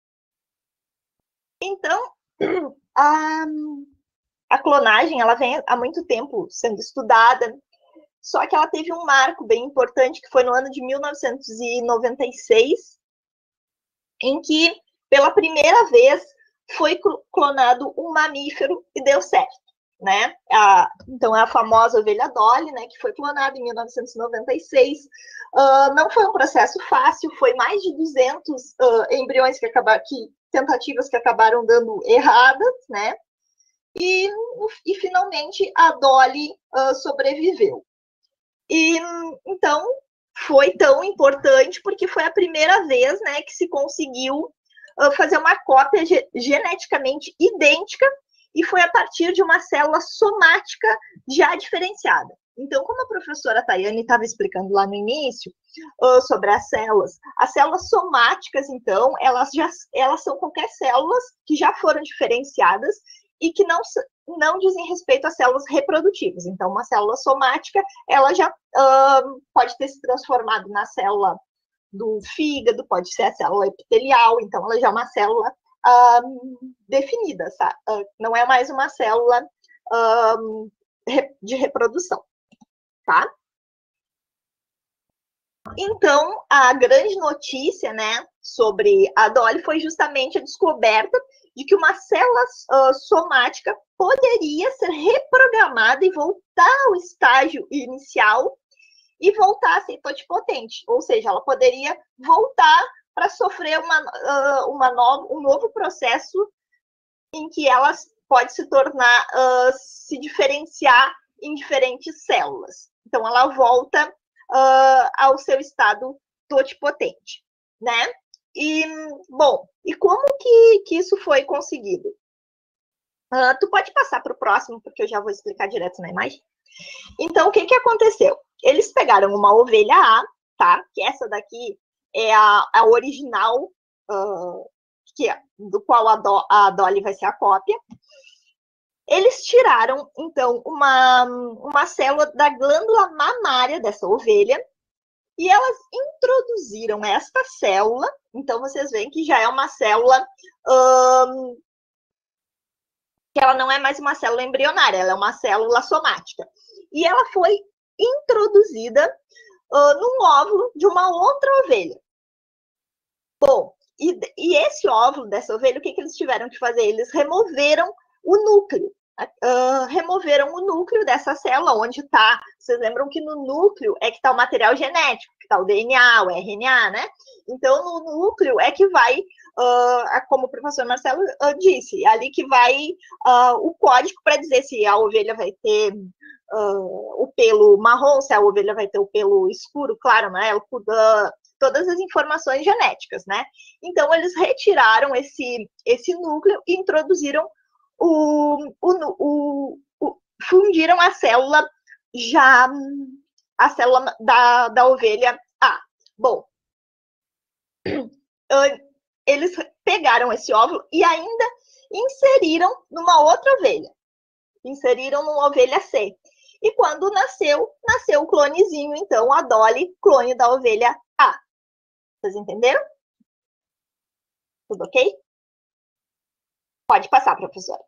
Então, a, a clonagem, ela vem há muito tempo sendo estudada, só que ela teve um marco bem importante, que foi no ano de mil novecentos e noventa e seis, em que, pela primeira vez, foi clonado um mamífero e deu certo, né? A, então, é a famosa ovelha Dolly, né, que foi clonada em mil novecentos e noventa e seis. Uh, não foi um processo fácil, foi mais de duzentos uh, embriões que acabaram, que, tentativas que acabaram dando erradas, né? E, e finalmente, a Dolly uh, sobreviveu. E, então, foi tão importante porque foi a primeira vez, né, que se conseguiu uh, fazer uma cópia ge geneticamente idêntica, e foi a partir de uma célula somática já diferenciada. Então, como a professora Tayane estava explicando lá no início uh, sobre as células, as células somáticas, então, elas, já, elas são qualquer células que já foram diferenciadas e que não, não dizem respeito às células reprodutivas. Então, uma célula somática, ela já uh, pode ter se transformado na célula do fígado, pode ser a célula epitelial, então ela já é uma célula uh, definida, sabe? Uh, não é mais uma célula uh, de reprodução, tá? Então, a grande notícia, né, sobre a Dolly foi justamente a descoberta de que uma célula uh, somática poderia ser reprogramada e voltar ao estágio inicial e voltar a ser totipotente, ou seja, ela poderia voltar para sofrer uma, uh, uma no, um novo processo em que ela pode se tornar, uh, se diferenciar em diferentes células. Então, ela volta uh, ao seu estado totipotente, né? E, bom, e como que, que isso foi conseguido? Uh, tu pode passar para o próximo, porque eu já vou explicar direto na imagem. Então, o que, que aconteceu? Eles pegaram uma ovelha A, tá? Que essa daqui é a, a original, uh, que é, do qual a, do, a Dolly vai ser a cópia. Eles tiraram, então, uma, uma célula da glândula mamária dessa ovelha e elas introduziram esta célula. Então, vocês veem que já é uma célula... Um, que ela não é mais uma célula embrionária, ela é uma célula somática. E ela foi introduzida uh, num óvulo de uma outra ovelha. Bom, e, e esse óvulo dessa ovelha, o que, que eles tiveram que fazer? Eles removeram o núcleo. Uh, removeram o núcleo dessa célula, onde está, vocês lembram que no núcleo é que está o material genético, que está o D N A, o R N A, né? Então, no núcleo é que vai, uh, como o professor Marcelo uh, disse, é ali que vai uh, o código para dizer se a ovelha vai ter uh, o pelo marrom, se a ovelha vai ter o pelo escuro, claro, amarelo, uh, todas as informações genéticas, né? Então, eles retiraram esse, esse núcleo e introduziram O, o, o, o, fundiram a célula já, a célula da, da ovelha A. Bom, eles pegaram esse óvulo e ainda inseriram numa outra ovelha. Inseriram numa ovelha C. E quando nasceu, nasceu o clonezinho, então, a Dolly, clone da ovelha A. Vocês entenderam? Tudo ok? Pode passar, professora.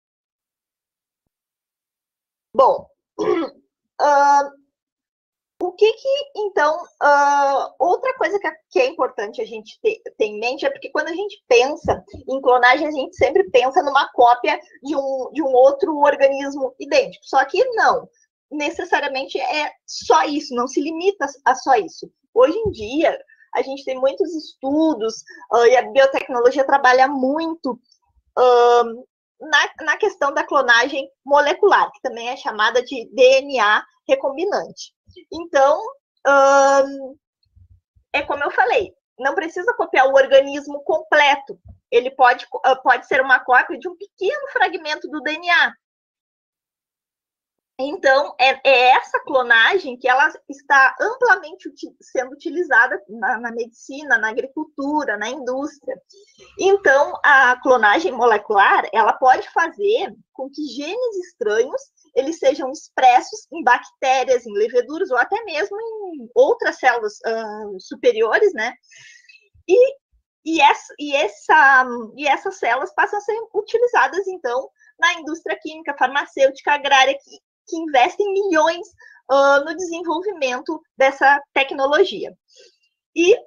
Bom, uh, o que que, então, uh, outra coisa que é, que é importante a gente ter, ter em mente é porque quando a gente pensa em clonagem, a gente sempre pensa numa cópia de um, de um outro organismo idêntico. Só que não, necessariamente é só isso, não se limita a só isso. Hoje em dia, a gente tem muitos estudos uh, e a biotecnologia trabalha muito uh, na, na questão da clonagem molecular, que também é chamada de D N A recombinante. Então, uh, é como eu falei, não precisa copiar o organismo completo, ele pode, uh, pode ser uma cópia de um pequeno fragmento do D N A. Então, é, é essa clonagem que ela está amplamente uti- sendo utilizada na, na medicina, na agricultura, na indústria. Então, a clonagem molecular, ela pode fazer com que genes estranhos eles sejam expressos em bactérias, em leveduras, ou até mesmo em outras células uh, superiores, né? E, e, essa, e, essa, e essas células passam a ser utilizadas, então, na indústria química, farmacêutica, agrária, que que investem milhões uh, no desenvolvimento dessa tecnologia. E,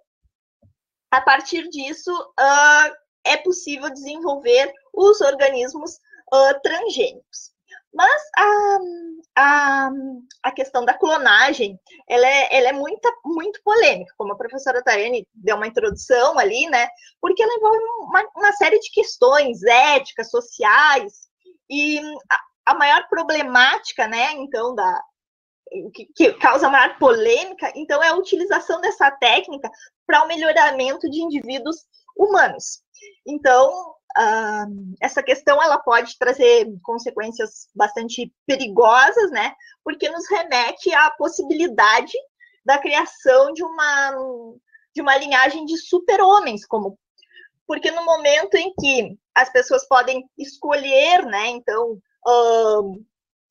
a partir disso, uh, é possível desenvolver os organismos uh, transgênicos. Mas a, a, a questão da clonagem, ela é, ela é muito, muito polêmica, como a professora Tayane deu uma introdução ali, né? Porque ela envolve uma, uma série de questões éticas, sociais, e a, A maior problemática, né, então, da, que, que causa a maior polêmica, então, é a utilização dessa técnica para o melhoramento de indivíduos humanos. Então, uh, essa questão, ela pode trazer consequências bastante perigosas, né, porque nos remete à possibilidade da criação de uma, de uma linhagem de super-homens, como, porque no momento em que as pessoas podem escolher, né, então, Uh,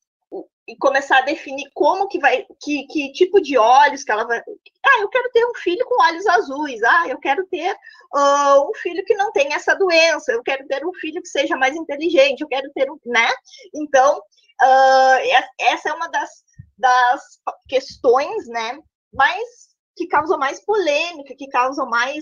e começar a definir como que vai, que, que tipo de olhos que ela vai. Ah, eu quero ter um filho com olhos azuis. Ah, eu quero ter uh, um filho que não tenha essa doença. Eu quero ter um filho que seja mais inteligente. Eu quero ter um, né? Então, uh, essa é uma das, das questões, né? Mais que causam mais polêmica, que causam mais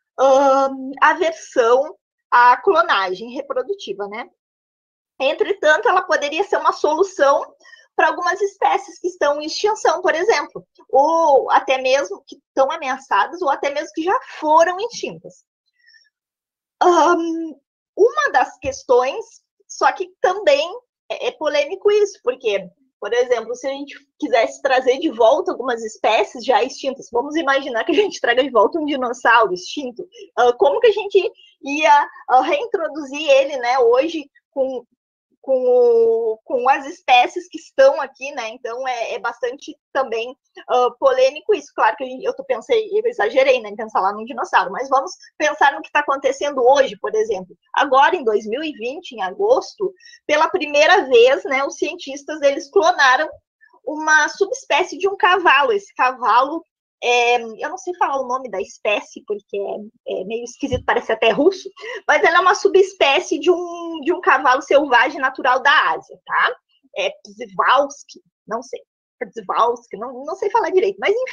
uh, aversão à clonagem reprodutiva, né? Entretanto, ela poderia ser uma solução para algumas espécies que estão em extinção, por exemplo, ou até mesmo que estão ameaçadas, ou até mesmo que já foram extintas. Um, uma das questões, só que também é, é polêmico isso, porque, por exemplo, se a gente quisesse trazer de volta algumas espécies já extintas, vamos imaginar que a gente traga de volta um dinossauro extinto, uh, como que a gente ia uh, reintroduzir ele, né, hoje com Com, o, com as espécies que estão aqui, né? Então é, é bastante também uh, polêmico isso. Claro que eu tô pensei, eu exagerei, né, em pensar lá num dinossauro, mas vamos pensar no que está acontecendo hoje, por exemplo. Agora, em dois mil e vinte, em agosto, pela primeira vez, né, os cientistas eles clonaram uma subespécie de um cavalo. Esse cavalo, é, eu não sei falar o nome da espécie, porque é, é meio esquisito, parece até russo, mas ela é uma subespécie de um, de um cavalo selvagem natural da Ásia, tá? É Przewalski, não sei, Przewalski, não, não sei falar direito, mas enfim,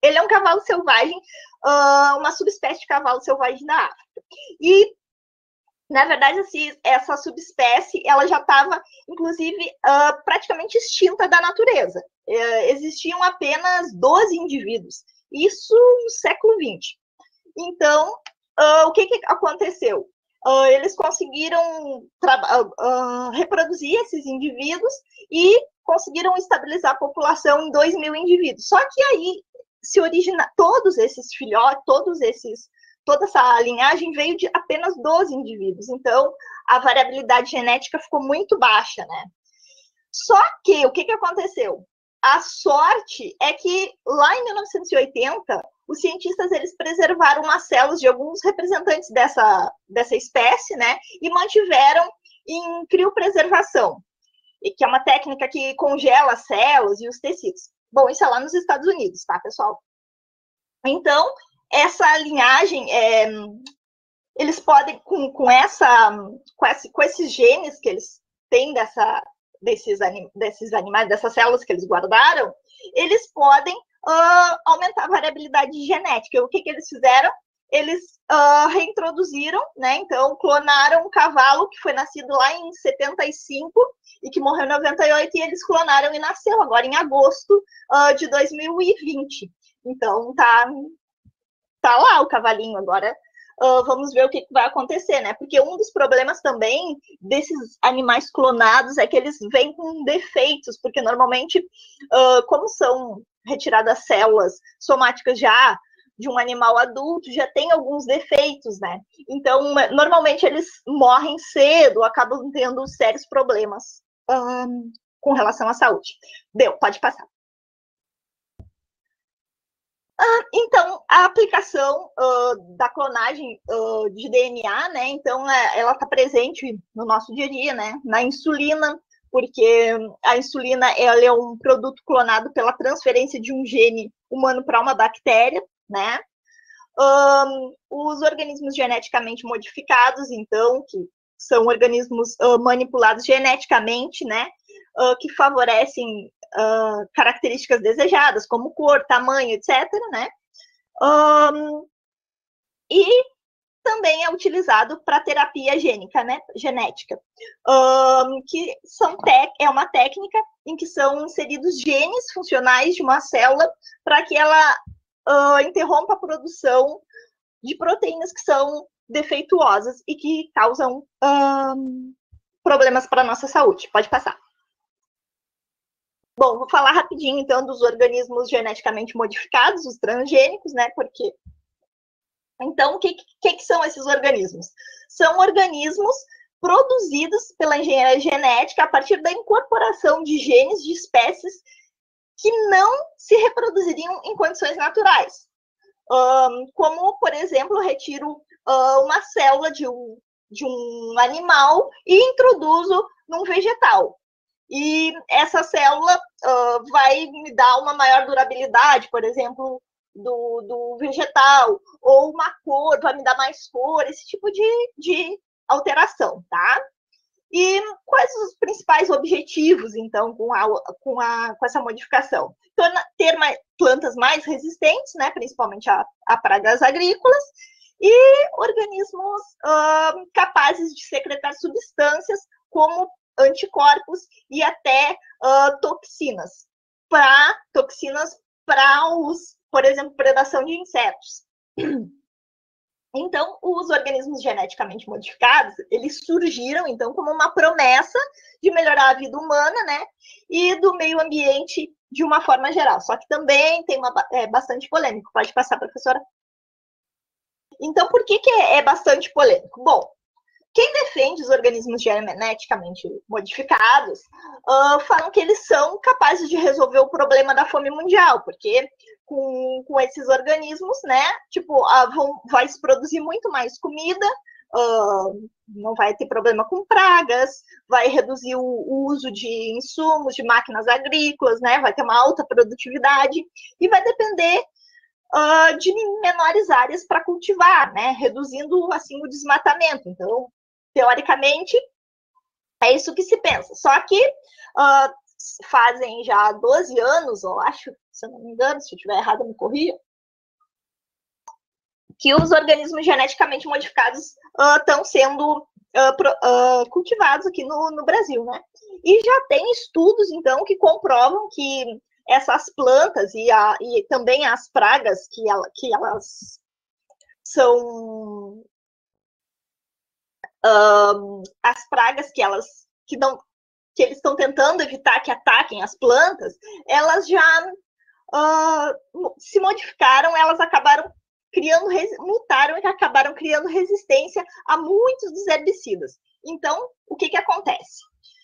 ele é um cavalo selvagem, uh, uma subespécie de cavalo selvagem da África. E, na verdade, assim, essa subespécie ela já estava, inclusive, uh, praticamente extinta da natureza. Uh, existiam apenas doze indivíduos, isso no século vinte. Então, uh, o que, que aconteceu? Uh, eles conseguiram uh, uh, reproduzir esses indivíduos e conseguiram estabilizar a população em dois mil indivíduos. Só que aí se origina todos esses filhotes, todos esses, toda essa linhagem veio de apenas doze indivíduos. Então, a variabilidade genética ficou muito baixa, né? Só que o que, que aconteceu? A sorte é que lá em mil novecentos e oitenta, os cientistas eles preservaram as células de alguns representantes dessa, dessa espécie, né? E mantiveram em criopreservação, que é uma técnica que congela as células e os tecidos. Bom, isso é lá nos Estados Unidos, tá, pessoal? Então, essa linhagem, é, eles podem, com, com, essa, com, esse, com esses genes que eles têm dessa, desses, anim, desses animais, dessas células que eles guardaram, eles podem uh, aumentar a variabilidade genética. O que, que eles fizeram? Eles uh, reintroduziram, né? Então, clonaram um cavalo que foi nascido lá em setenta e cinco e que morreu em noventa e oito, e eles clonaram e nasceu agora em agosto uh, de dois mil e vinte. Então, tá, tá lá o cavalinho agora. Uh, vamos ver o que, que vai acontecer, né? Porque um dos problemas também desses animais clonados é que eles vêm com defeitos, porque normalmente, uh, como são retiradas células somáticas já de um animal adulto, já tem alguns defeitos, né? Então, normalmente eles morrem cedo, acabam tendo sérios problemas um, com relação à saúde. Deu, pode passar. Uh, então, a aplicação uh, da clonagem uh, de D N A, né? Então, é, ela está presente no nosso dia a dia, né? Na insulina, porque a insulina ela é um produto clonado pela transferência de um gene humano para uma bactéria, né? Um, os organismos geneticamente modificados, então, que são organismos uh, manipulados geneticamente, né? Uh, que favorecem uh, características desejadas, como cor, tamanho, etcétera, né? Um, e também é utilizado para terapia gênica, né? Genética, um, que são é uma técnica em que são inseridos genes funcionais de uma célula para que ela uh, interrompa a produção de proteínas que são defeituosas e que causam um, problemas para a nossa saúde. Pode passar. Bom, vou falar rapidinho, então, dos organismos geneticamente modificados, os transgênicos, né? Porque... Então, o que, que, que são esses organismos? São organismos produzidos pela engenharia genética a partir da incorporação de genes de espécies que não se reproduziriam em condições naturais. Um, como, por exemplo, eu retiro uh, uma célula de um, de um animal e introduzo num vegetal. E essa célula uh, vai me dar uma maior durabilidade, por exemplo, do, do vegetal, ou uma cor, vai me dar mais cor, esse tipo de, de alteração, tá? E quais os principais objetivos, então, com, a, com, a, com essa modificação? Torna, ter mais, plantas mais resistentes, né, principalmente a, a pragas agrícolas, e organismos uh, capazes de secretar substâncias como anticorpos e até uh, toxinas, para toxinas para os, por exemplo, predação de insetos. Então, os organismos geneticamente modificados, eles surgiram, então, como uma promessa de melhorar a vida humana, né, e do meio ambiente de uma forma geral. Só que também tem uma, é, bastante polêmico. Pode passar, professora? Então, por que que é, é bastante polêmico? Bom, quem defende os organismos geneticamente modificados uh, falam que eles são capazes de resolver o problema da fome mundial, porque com, com esses organismos, né, tipo, uh, vão, vai se produzir muito mais comida, uh, não vai ter problema com pragas, vai reduzir o, o uso de insumos, de máquinas agrícolas, né, vai ter uma alta produtividade, e vai depender uh, de menores áreas para cultivar, né, reduzindo, assim, o desmatamento. Então, teoricamente, é isso que se pensa. Só que uh, fazem já doze anos, eu acho, se eu não me engano, se eu estiver errada, me corrija, que os organismos geneticamente modificados estão uh, sendo uh, pro, uh, cultivados aqui no, no Brasil, né? E já tem estudos, então, que comprovam que essas plantas e, a, e também as pragas que, ela, que elas são... Uh, as pragas que elas que não que eles estão tentando evitar que ataquem as plantas, elas já uh, se modificaram, elas acabaram criando, mutaram e acabaram criando resistência a muitos dos herbicidas. Então, o que que acontece?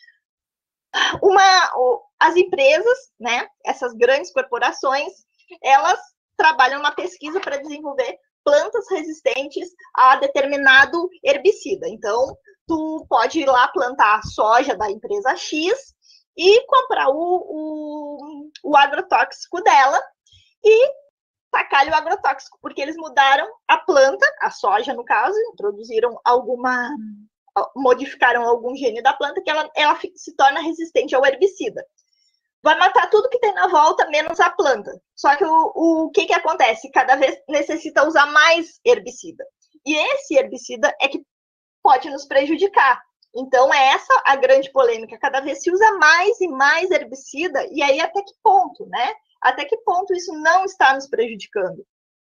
Uma, as empresas, né, essas grandes corporações, elas trabalham na pesquisa para desenvolver plantas resistentes a determinado herbicida. Então, tu pode ir lá plantar a soja da empresa X e comprar o, o, o agrotóxico dela e tacar-lhe o agrotóxico, porque eles mudaram a planta, a soja no caso, introduziram alguma, modificaram algum gene da planta que ela, ela se torna resistente ao herbicida. Vai matar tudo que tem na volta, menos a planta. Só que o, o que que acontece? Cada vez necessita usar mais herbicida. E esse herbicida é que pode nos prejudicar. Então, é essa a grande polêmica. Cada vez se usa mais e mais herbicida, e aí até que ponto, né? Até que ponto isso não está nos prejudicando?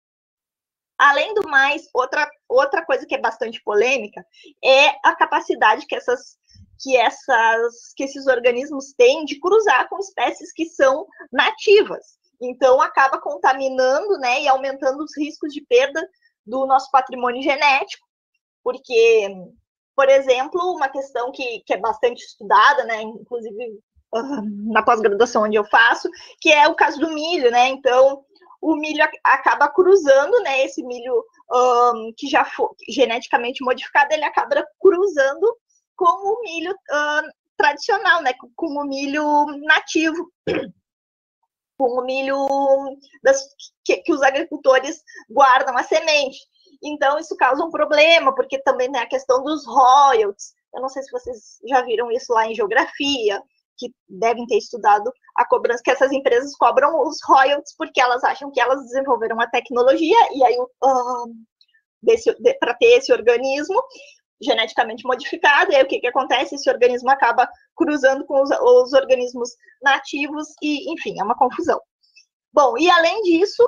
Além do mais, outra, outra coisa que é bastante polêmica é a capacidade que, essas, que, essas, que esses organismos têm de cruzar com espécies que são nativas. Então, acaba contaminando, né, e aumentando os riscos de perda do nosso patrimônio genético, porque, por exemplo, uma questão que, que é bastante estudada, né, inclusive uh, na pós-graduação onde eu faço, que é o caso do milho, né? Então, o milho acaba cruzando, né? Esse milho um, que já foi geneticamente modificado, ele acaba cruzando com o milho uh, tradicional, né? Com o milho nativo, com o milho das, que, que os agricultores guardam a semente. Então, isso causa um problema, porque também tem a questão dos royalties. Eu não sei se vocês já viram isso lá em geografia, que devem ter estudado a cobrança, que essas empresas cobram os royalties porque elas acham que elas desenvolveram a tecnologia, e aí, uh, para ter esse organismo geneticamente modificado, e aí o que, que acontece? Esse organismo acaba cruzando com os, os organismos nativos, e, enfim, é uma confusão. Bom, e além disso,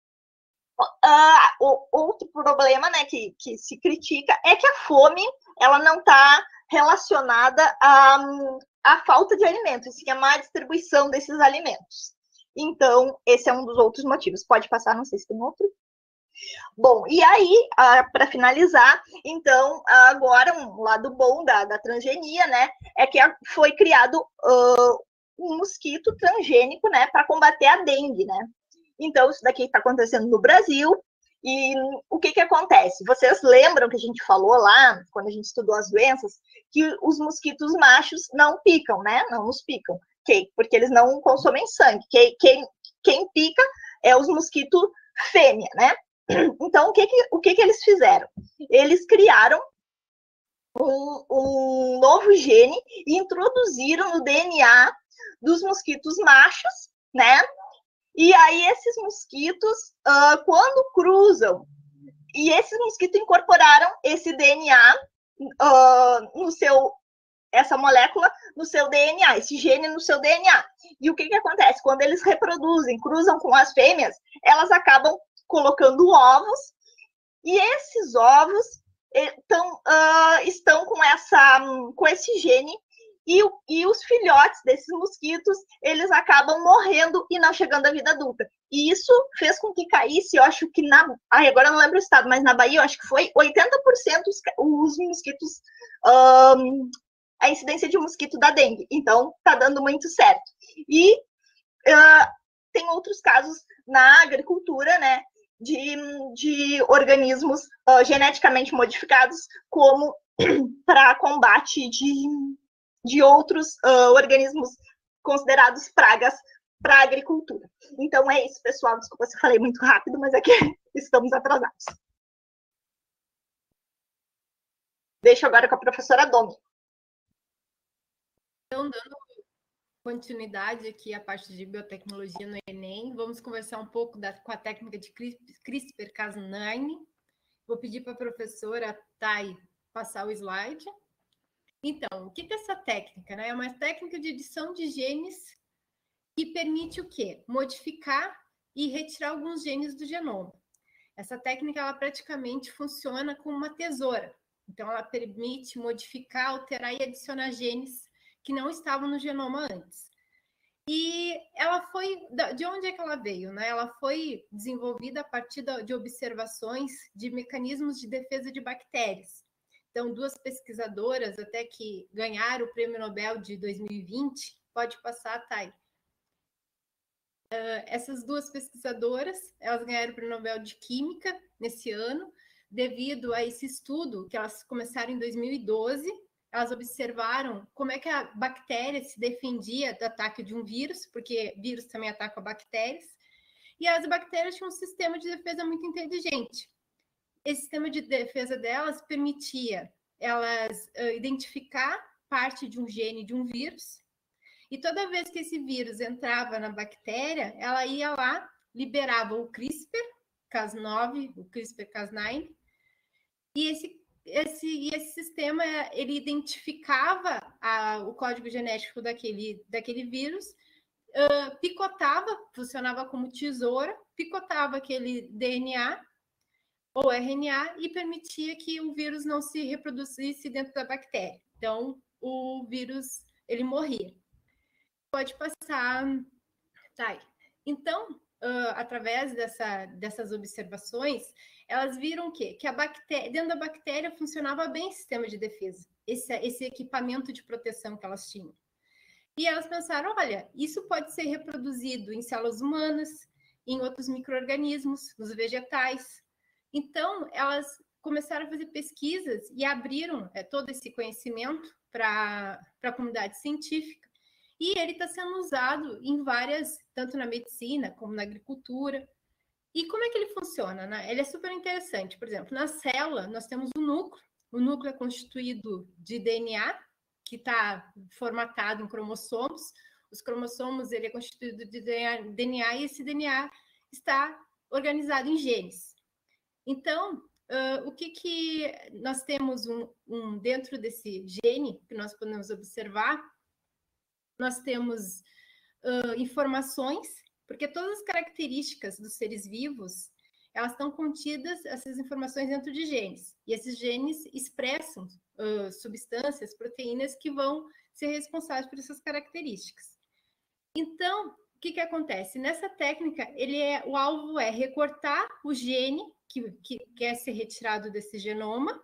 Uh, o, outro problema, né, que, que se critica é que a fome ela não está relacionada à, à falta de alimentos, sim a má distribuição desses alimentos. Então, esse é um dos outros motivos. Pode passar, não sei se tem outro. Bom, e aí, uh, para finalizar, então, agora um lado bom da, da transgenia, né, é que foi criado uh, um mosquito transgênico, né, para combater a dengue, né. Então, isso daqui está acontecendo no Brasil. E o que, que acontece? Vocês lembram que a gente falou lá, quando a gente estudou as doenças, que os mosquitos machos não picam, né? Não nos picam. Porque eles não consomem sangue. Quem, quem, quem pica é os mosquitos fêmea, né? Então, o que, que, o que, que eles fizeram? Eles criaram um, um novo gene e introduziram no D N A dos mosquitos machos, né? E aí, esses mosquitos, uh, quando cruzam, e esses mosquitos incorporaram esse D N A, uh, no seu, essa molécula no seu D N A, esse gene no seu D N A. E o que, que acontece? Quando eles reproduzem, cruzam com as fêmeas, elas acabam colocando ovos, e esses ovos então, uh, estão com, essa, com esse gene, E, e os filhotes desses mosquitos, eles acabam morrendo e não chegando à vida adulta. E isso fez com que caísse, eu acho que na... Ai, agora eu não lembro o estado, mas na Bahia eu acho que foi oitenta por cento os, os mosquitos... Um, a incidência de mosquito da dengue. Então, tá dando muito certo. E uh, tem outros casos na agricultura, né? De, de organismos uh, geneticamente modificados, como para combate de... de outros uh, organismos considerados pragas para a agricultura. Então é isso, pessoal. Desculpa se eu falei muito rápido, mas é que estamos atrasados. Deixo agora com a professora Domi. Então, dando continuidade aqui a parte de biotecnologia no Enem. Vamos conversar um pouco da, com a técnica de CRISPR Cas nove. Vou pedir para a professora Thay passar o slide. Então, o que é essa técnica? Né? É uma técnica de edição de genes que permite o quê? Modificar e retirar alguns genes do genoma. Essa técnica, ela praticamente funciona como uma tesoura. Então, ela permite modificar, alterar e adicionar genes que não estavam no genoma antes. E ela foi... De onde é que ela veio? Né? Ela foi desenvolvida a partir de observações de mecanismos de defesa de bactérias. Então, duas pesquisadoras, até que ganharam o Prêmio Nobel de dois mil e vinte, pode passar, Thay. Uh, essas duas pesquisadoras, elas ganharam o Prêmio Nobel de Química nesse ano, devido a esse estudo que elas começaram em dois mil e doze. Elas observaram como é que a bactéria se defendia do ataque de um vírus, porque vírus também atacam bactérias, e as bactérias tinham um sistema de defesa muito inteligente. Esse sistema de defesa delas permitia elas uh, identificar parte de um gene de um vírus, e toda vez que esse vírus entrava na bactéria, ela ia lá, liberava o CRISPR Cas nove, o CRISPR Cas nove, e esse, esse, esse sistema, ele identificava a, o código genético daquele, daquele vírus, uh, picotava, funcionava como tesoura, picotava aquele D N A ou R N A e permitia que o vírus não se reproduzisse dentro da bactéria. Então, o vírus, ele morria. Pode passar, Thay. Então, uh, através dessa, dessas observações, elas viram que, que a bactéria, dentro da bactéria funcionava bem o sistema de defesa, esse, esse equipamento de proteção que elas tinham. E elas pensaram, olha, isso pode ser reproduzido em células humanas, em outros micro-organismos, nos vegetais. Então, elas começaram a fazer pesquisas e abriram é, todo esse conhecimento para a comunidade científica. E ele está sendo usado em várias, tanto na medicina como na agricultura. E como é que ele funciona? Né? Ele é super interessante. Por exemplo, na célula, nós temos o núcleo. O núcleo é constituído de D N A, que está formatado em cromossomos. Os cromossomos, ele é constituído de D N A, e esse D N A está organizado em genes. Então, uh, o que, que nós temos um, um, dentro desse gene, que nós podemos observar, nós temos uh, informações, porque todas as características dos seres vivos, elas estão contidas, essas informações, dentro de genes. E esses genes expressam uh, substâncias, proteínas, que vão ser responsáveis por essas características. Então, o que, que acontece? Nessa técnica, ele é, o alvo é recortar o gene que, que quer ser retirado desse genoma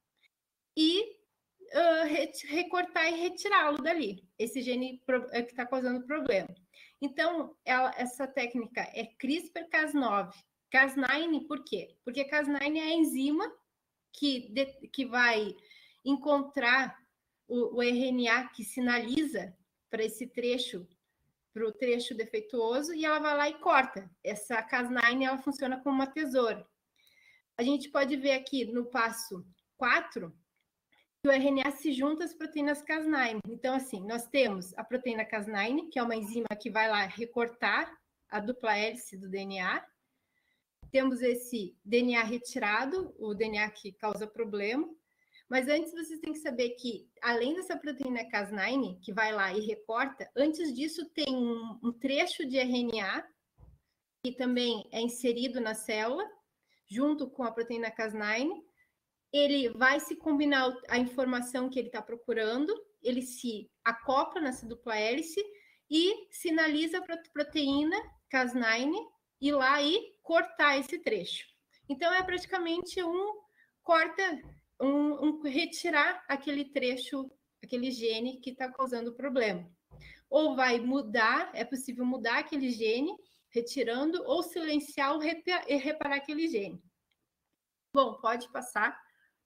e Uh, recortar e retirá-lo dali. Esse gene é que está causando problema. Então, ela, essa técnica é CRISPR Cas nove. Cas nove, por quê? Porque Cas nove é a enzima que, de, que vai encontrar o, o R N A que sinaliza para esse trecho, para o trecho defeituoso, e ela vai lá e corta. Essa Cas nove, ela funciona como uma tesoura. A gente pode ver aqui no passo quatro, que o R N A se junta às proteínas Cas nove. Então, assim, nós temos a proteína Cas nove, que é uma enzima que vai lá recortar a dupla hélice do D N A. Temos esse D N A retirado, o D N A que causa problema. Mas antes vocês têm que saber que, além dessa proteína Cas nove, que vai lá e recorta, antes disso tem um, um trecho de R N A, que também é inserido na célula, junto com a proteína Cas nove. Ele vai se combinar a informação que ele está procurando, ele se acopla nessa dupla hélice e sinaliza para a proteína Cas nove ir lá e cortar esse trecho. Então, é praticamente um corta, um, um retirar aquele trecho, aquele gene que está causando o problema. Ou vai mudar, é possível mudar aquele gene, retirando, ou silenciar ou reparar aquele gene. Bom, pode passar.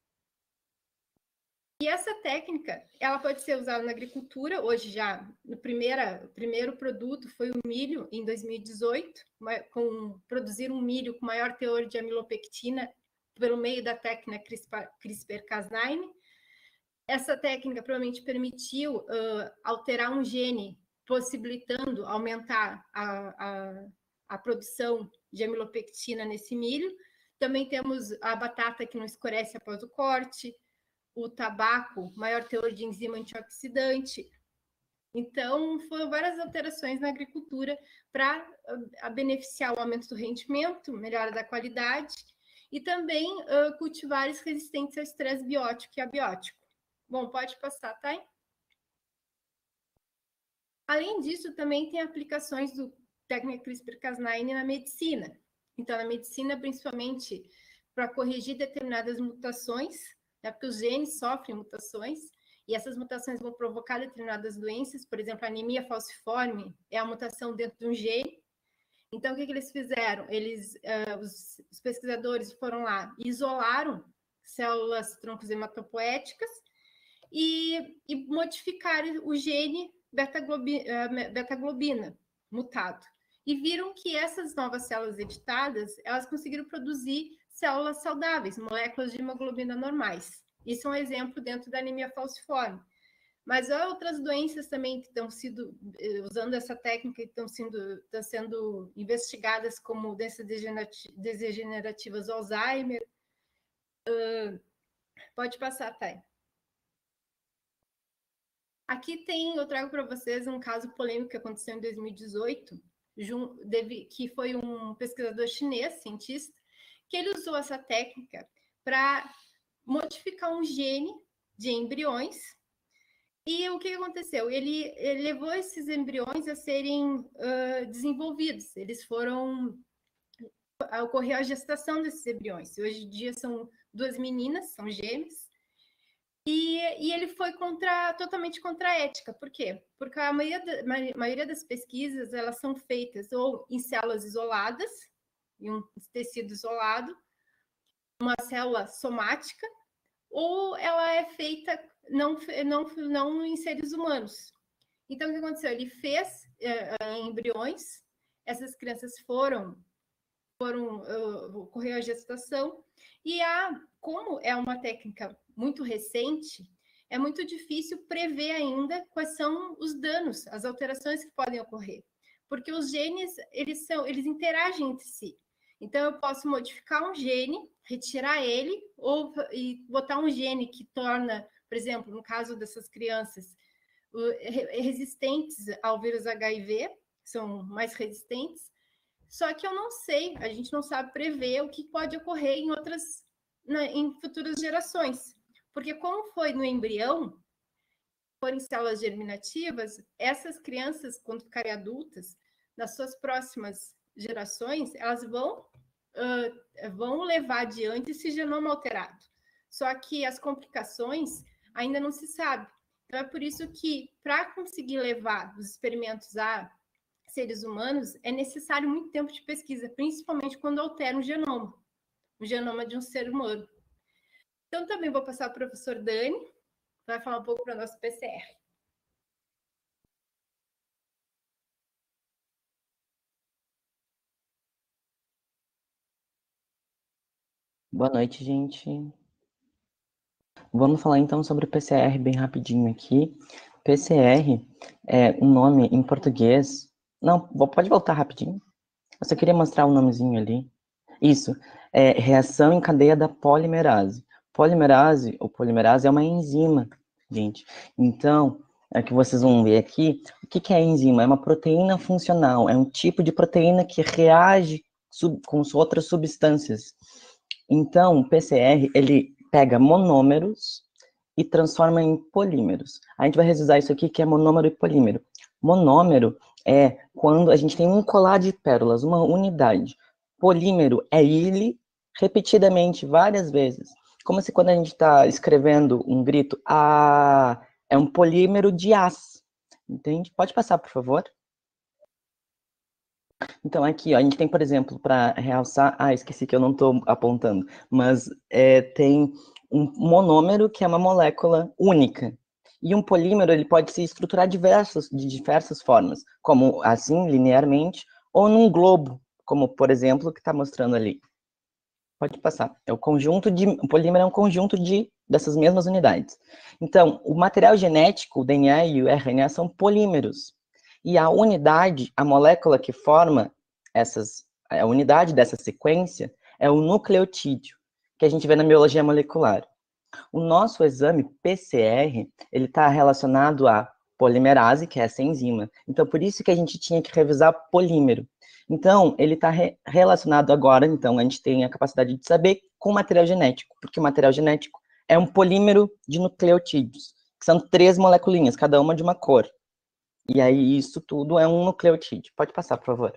E essa técnica, ela pode ser usada na agricultura, hoje já, no primeira, o primeiro produto foi o milho, em dois mil e dezoito, com, produzir um milho com maior teor de amilopectina pelo meio da técnica CRISPR Cas nove. Essa técnica provavelmente permitiu uh, alterar um gene possibilitando aumentar a, a, a produção de amilopectina nesse milho. Também temos a batata que não escurece após o corte, o tabaco, maior teor de enzima antioxidante. Então, foram várias alterações na agricultura para beneficiar o aumento do rendimento, melhora da qualidade e também uh, cultivares resistentes ao estresse biótico e abiótico. Bom, pode passar, tá? Além disso, também tem aplicações do técnica CRISPR Cas nove na medicina. Então, na medicina, principalmente para corrigir determinadas mutações, né, porque os genes sofrem mutações, e essas mutações vão provocar determinadas doenças, por exemplo, a anemia falciforme é a mutação dentro de um gene. Então, o que, que eles fizeram? Eles, uh, os, os pesquisadores foram lá e isolaram células troncos hematopoéticas e, e modificaram o gene beta-globina, uh, beta-globina mutado. E viram que essas novas células editadas, elas conseguiram produzir células saudáveis, moléculas de hemoglobina normais. Isso é um exemplo dentro da anemia falciforme. Mas há outras doenças também que estão sendo, usando essa técnica, que estão sendo, estão sendo investigadas, como doenças degenerativas Alzheimer. Uh, pode passar, Thay. Aqui tem, eu trago para vocês um caso polêmico que aconteceu em dois mil e dezoito, que foi um pesquisador chinês, cientista, que ele usou essa técnica para modificar um gene de embriões. E o que aconteceu? Ele, ele levou esses embriões a serem uh, desenvolvidos. Eles foram... Ocorreu a gestação desses embriões. Hoje em dia são duas meninas, são gêmeas. E, e ele foi contra, totalmente contra a ética. Por quê? Porque a maioria, da, a maioria das pesquisas, elas são feitas ou em células isoladas, em um tecido isolado, uma célula somática, ou ela é feita não, não, não em seres humanos. Então, o que aconteceu? Ele fez uh, embriões, essas crianças foram, foram uh, ocorreu a gestação, e a, como é uma técnica muito recente, é muito difícil prever ainda quais são os danos, as alterações que podem ocorrer, porque os genes, eles, são, eles interagem entre si. Então, eu posso modificar um gene, retirar ele, ou e botar um gene que torna, por exemplo, no caso dessas crianças, resistentes ao vírus H I V, são mais resistentes, só que eu não sei, a gente não sabe prever o que pode ocorrer em outras, na, em futuras gerações. Porque como foi no embrião, forem células germinativas, essas crianças, quando ficarem adultas, nas suas próximas gerações, elas vão, uh, vão levar adiante esse genoma alterado. Só que as complicações ainda não se sabe. Então, é por isso que, para conseguir levar os experimentos a seres humanos, é necessário muito tempo de pesquisa, principalmente quando altera um genoma, o genoma de um ser humano. Então, também vou passar para o professor Dani, que vai falar um pouco para o nosso P C R. Boa noite, gente. Vamos falar então sobre o P C R bem rapidinho aqui. P C R é um nome em português. Não, pode voltar rapidinho. Eu só queria mostrar o um nomezinho ali. Isso, é reação em cadeia da polimerase. Polimerase, ou polimerase, é uma enzima, gente. Então, é que vocês vão ver aqui, o que, que é enzima? É uma proteína funcional, é um tipo de proteína que reage sub, com outras substâncias. Então, o P C R, ele pega monômeros e transforma em polímeros. A gente vai revisar isso aqui, que é monômero e polímero. Monômero é quando a gente tem um colar de pérolas, uma unidade. Polímero é ele repetidamente, várias vezes. Como se quando a gente está escrevendo um grito, ah, é um polímero de as. Entende? Pode passar, por favor. Então, aqui, ó, a gente tem, por exemplo, para realçar... Ah, esqueci que eu não estou apontando. Mas é, tem um monômero, que é uma molécula única. E um polímero, ele pode se estruturar diversos, de diversas formas. Como, assim, linearmente, ou num globo, como, por exemplo, o que está mostrando ali. Pode passar. É o conjunto de... O polímero é um conjunto de, dessas mesmas unidades. Então, o material genético, o D N A e o R N A são polímeros. E a unidade, a molécula que forma essas, a unidade dessa sequência é o nucleotídeo, que a gente vê na biologia molecular. O nosso exame P C R, ele está relacionado à polimerase, que é essa enzima. Então, por isso que a gente tinha que revisar polímero. Então, ele está re relacionado agora, então, a gente tem a capacidade de saber com material genético, porque o material genético é um polímero de nucleotídeos, que são três moleculinhas, cada uma de uma cor. E aí, isso tudo é um nucleotídeo. Pode passar, por favor.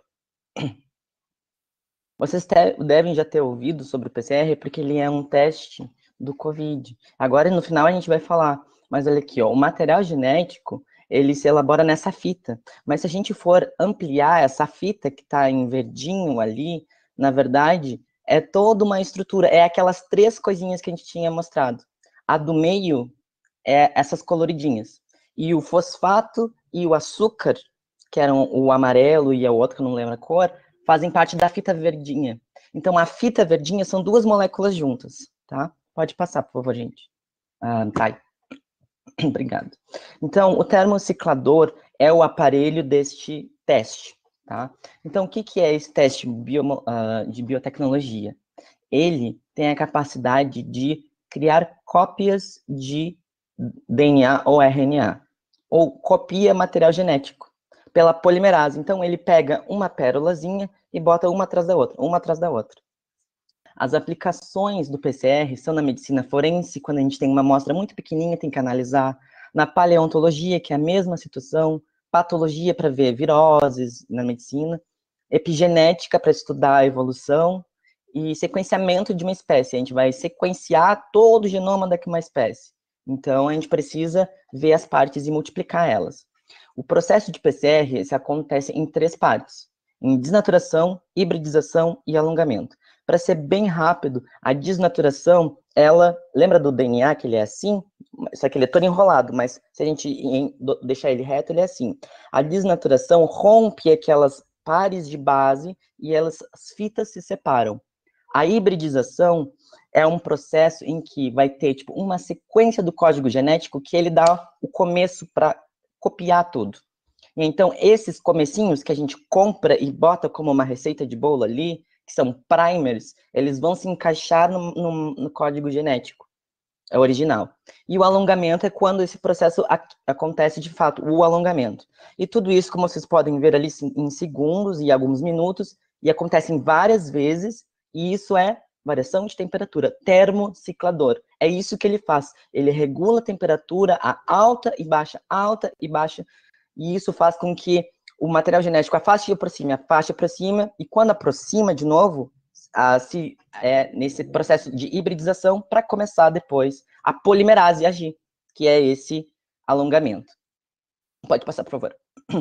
Vocês devem já ter ouvido sobre o P C R, porque ele é um teste do Covid. Agora, no final, a gente vai falar, mas olha aqui, ó, o material genético, ele se elabora nessa fita, mas se a gente for ampliar essa fita que está em verdinho ali, na verdade, é toda uma estrutura, é aquelas três coisinhas que a gente tinha mostrado. A do meio é essas coloridinhas, e o fosfato e o açúcar, que eram o amarelo e o outro, que eu não lembro a cor, fazem parte da fita verdinha. Então, a fita verdinha são duas moléculas juntas, tá? Pode passar, por favor, gente. Ah, tá. Obrigado. Então, o termociclador é o aparelho deste teste, tá? Então, o que, que é esse teste bio, uh, de biotecnologia? Ele tem a capacidade de criar cópias de D N A ou R N A, ou copia material genético, pela polimerase. Então, ele pega uma pérolazinha e bota uma atrás da outra, uma atrás da outra. As aplicações do P C R são na medicina forense, quando a gente tem uma amostra muito pequenininha, tem que analisar. Na paleontologia, que é a mesma situação. Patologia para ver viroses na medicina. Epigenética para estudar a evolução. E sequenciamento de uma espécie. A gente vai sequenciar todo o genoma daquela espécie. Então, a gente precisa ver as partes e multiplicar elas. O processo de P C R se acontece em três partes. Em desnaturação, hibridização e alongamento. Para ser bem rápido, a desnaturação, ela, lembra do D N A, que ele é assim? Só que ele é todo enrolado, mas se a gente em, do, deixar ele reto, ele é assim. A desnaturação rompe aquelas pares de base e elas, as fitas se separam. A hibridização é um processo em que vai ter tipo, uma sequência do código genético que ele dá o começo para copiar tudo. E então, esses comecinhos que a gente compra e bota como uma receita de bolo ali, que são primers, eles vão se encaixar no, no, no código genético, é original. E o alongamento é quando esse processo ac acontece de fato, o alongamento. E tudo isso, como vocês podem ver ali, em segundos e alguns minutos, e acontecem várias vezes, e isso é variação de temperatura, termociclador. É isso que ele faz, ele regula a temperatura a alta e baixa, alta e baixa, e isso faz com que o material genético afaste e aproxime, afaste e aproxima, e quando aproxima de novo, a, se, é nesse processo de hibridização, para começar depois a polimerase agir, que é esse alongamento. Pode passar, por favor.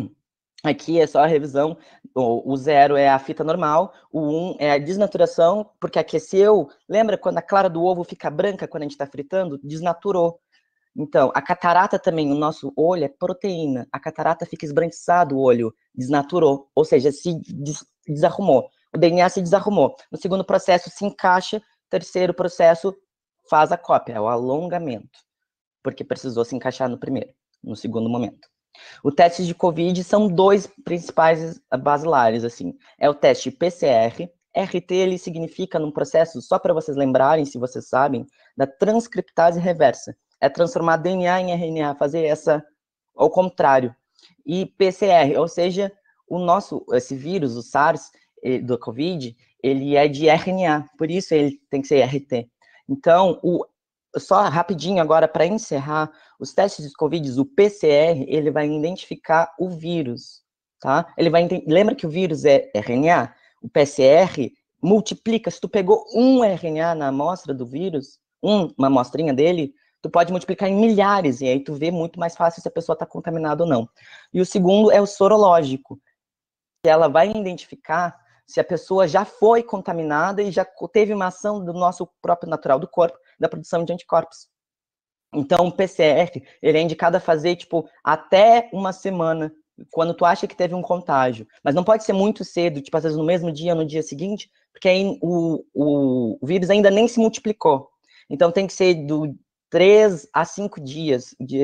Aqui é só a revisão, o, o zero é a fita normal, o um é a desnaturação, porque aqueceu, lembra quando a clara do ovo fica branca quando a gente está fritando? Desnaturou. Então, a catarata também, o nosso olho é proteína. A catarata fica esbranquiçado, o olho desnaturou, ou seja, se des desarrumou. O D N A se desarrumou. No segundo processo, se encaixa. Terceiro processo, faz a cópia, é o alongamento. Porque precisou se encaixar no primeiro, no segundo momento. O teste de Covid são dois principais basilares, assim. É o teste P C R. R T, ele significa, num processo, só para vocês lembrarem, se vocês sabem, da transcriptase reversa. É transformar D N A em R N A, fazer essa, ao contrário. E P C R, ou seja, o nosso, esse vírus, o SARS do Covid, ele é de R N A, por isso ele tem que ser R T. Então, o, só rapidinho agora, para encerrar, os testes de Covid, o P C R, ele vai identificar o vírus, tá? Ele vai, lembra que o vírus é R N A? O P C R multiplica, se tu pegou um R N A na amostra do vírus, um, uma amostrinha dele, tu pode multiplicar em milhares, e aí tu vê muito mais fácil se a pessoa está contaminada ou não. E o segundo é o sorológico, que ela vai identificar se a pessoa já foi contaminada e já teve uma ação do nosso próprio natural do corpo, da produção de anticorpos. Então, o P C R, ele é indicado a fazer, tipo, até uma semana, quando tu acha que teve um contágio. Mas não pode ser muito cedo, tipo, às vezes no mesmo dia ou no dia seguinte, porque aí o, o, o vírus ainda nem se multiplicou. Então, tem que ser do três a cinco dias de,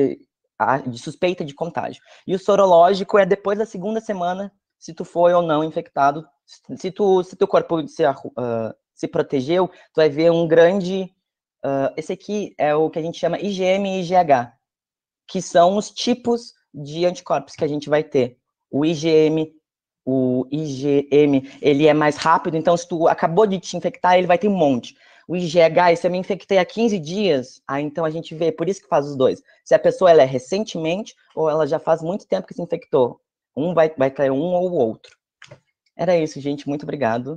de suspeita de contágio. E o sorológico é depois da segunda semana, se tu foi ou não infectado. Se tu, se teu corpo se, uh, se protegeu, tu vai ver um grande... Uh, esse aqui é o que a gente chama I G M e I G H, que são os tipos de anticorpos que a gente vai ter. O I G M, o I G M, ele é mais rápido, então se tu acabou de te infectar, ele vai ter um monte. O I G H, se eu me infectei há quinze dias, aí então a gente vê, por isso que faz os dois. Se a pessoa ela é recentemente, ou ela já faz muito tempo que se infectou. Um vai, vai ter um ou o outro. Era isso, gente, muito obrigado.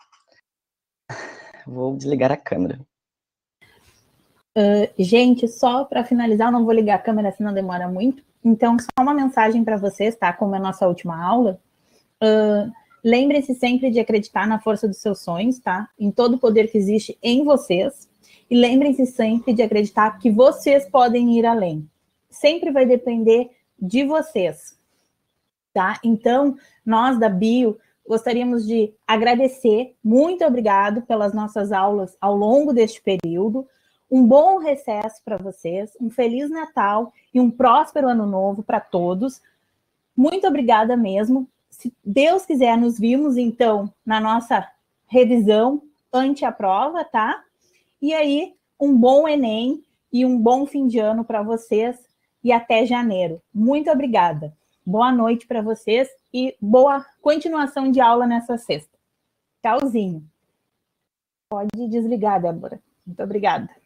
Vou desligar a câmera. Uh, gente, só para finalizar, eu não vou ligar a câmera, senão demora muito. Então, só uma mensagem para vocês, tá? Como é a nossa última aula. Uh, Lembrem-se sempre de acreditar na força dos seus sonhos, tá? Em todo o poder que existe em vocês. E lembrem-se sempre de acreditar que vocês podem ir além. Sempre vai depender de vocês, tá? Então, nós da Bio gostaríamos de agradecer. Muito obrigado pelas nossas aulas ao longo deste período. Um bom recesso para vocês, um Feliz Natal e um próspero Ano Novo para todos. Muito obrigada mesmo. Se Deus quiser, nos vimos, então, na nossa revisão ante a prova, tá? E aí, um bom Enem e um bom fim de ano para vocês e até janeiro. Muito obrigada. Boa noite para vocês e boa continuação de aula nessa sexta. Tchauzinho. Pode desligar, Débora. Muito obrigada.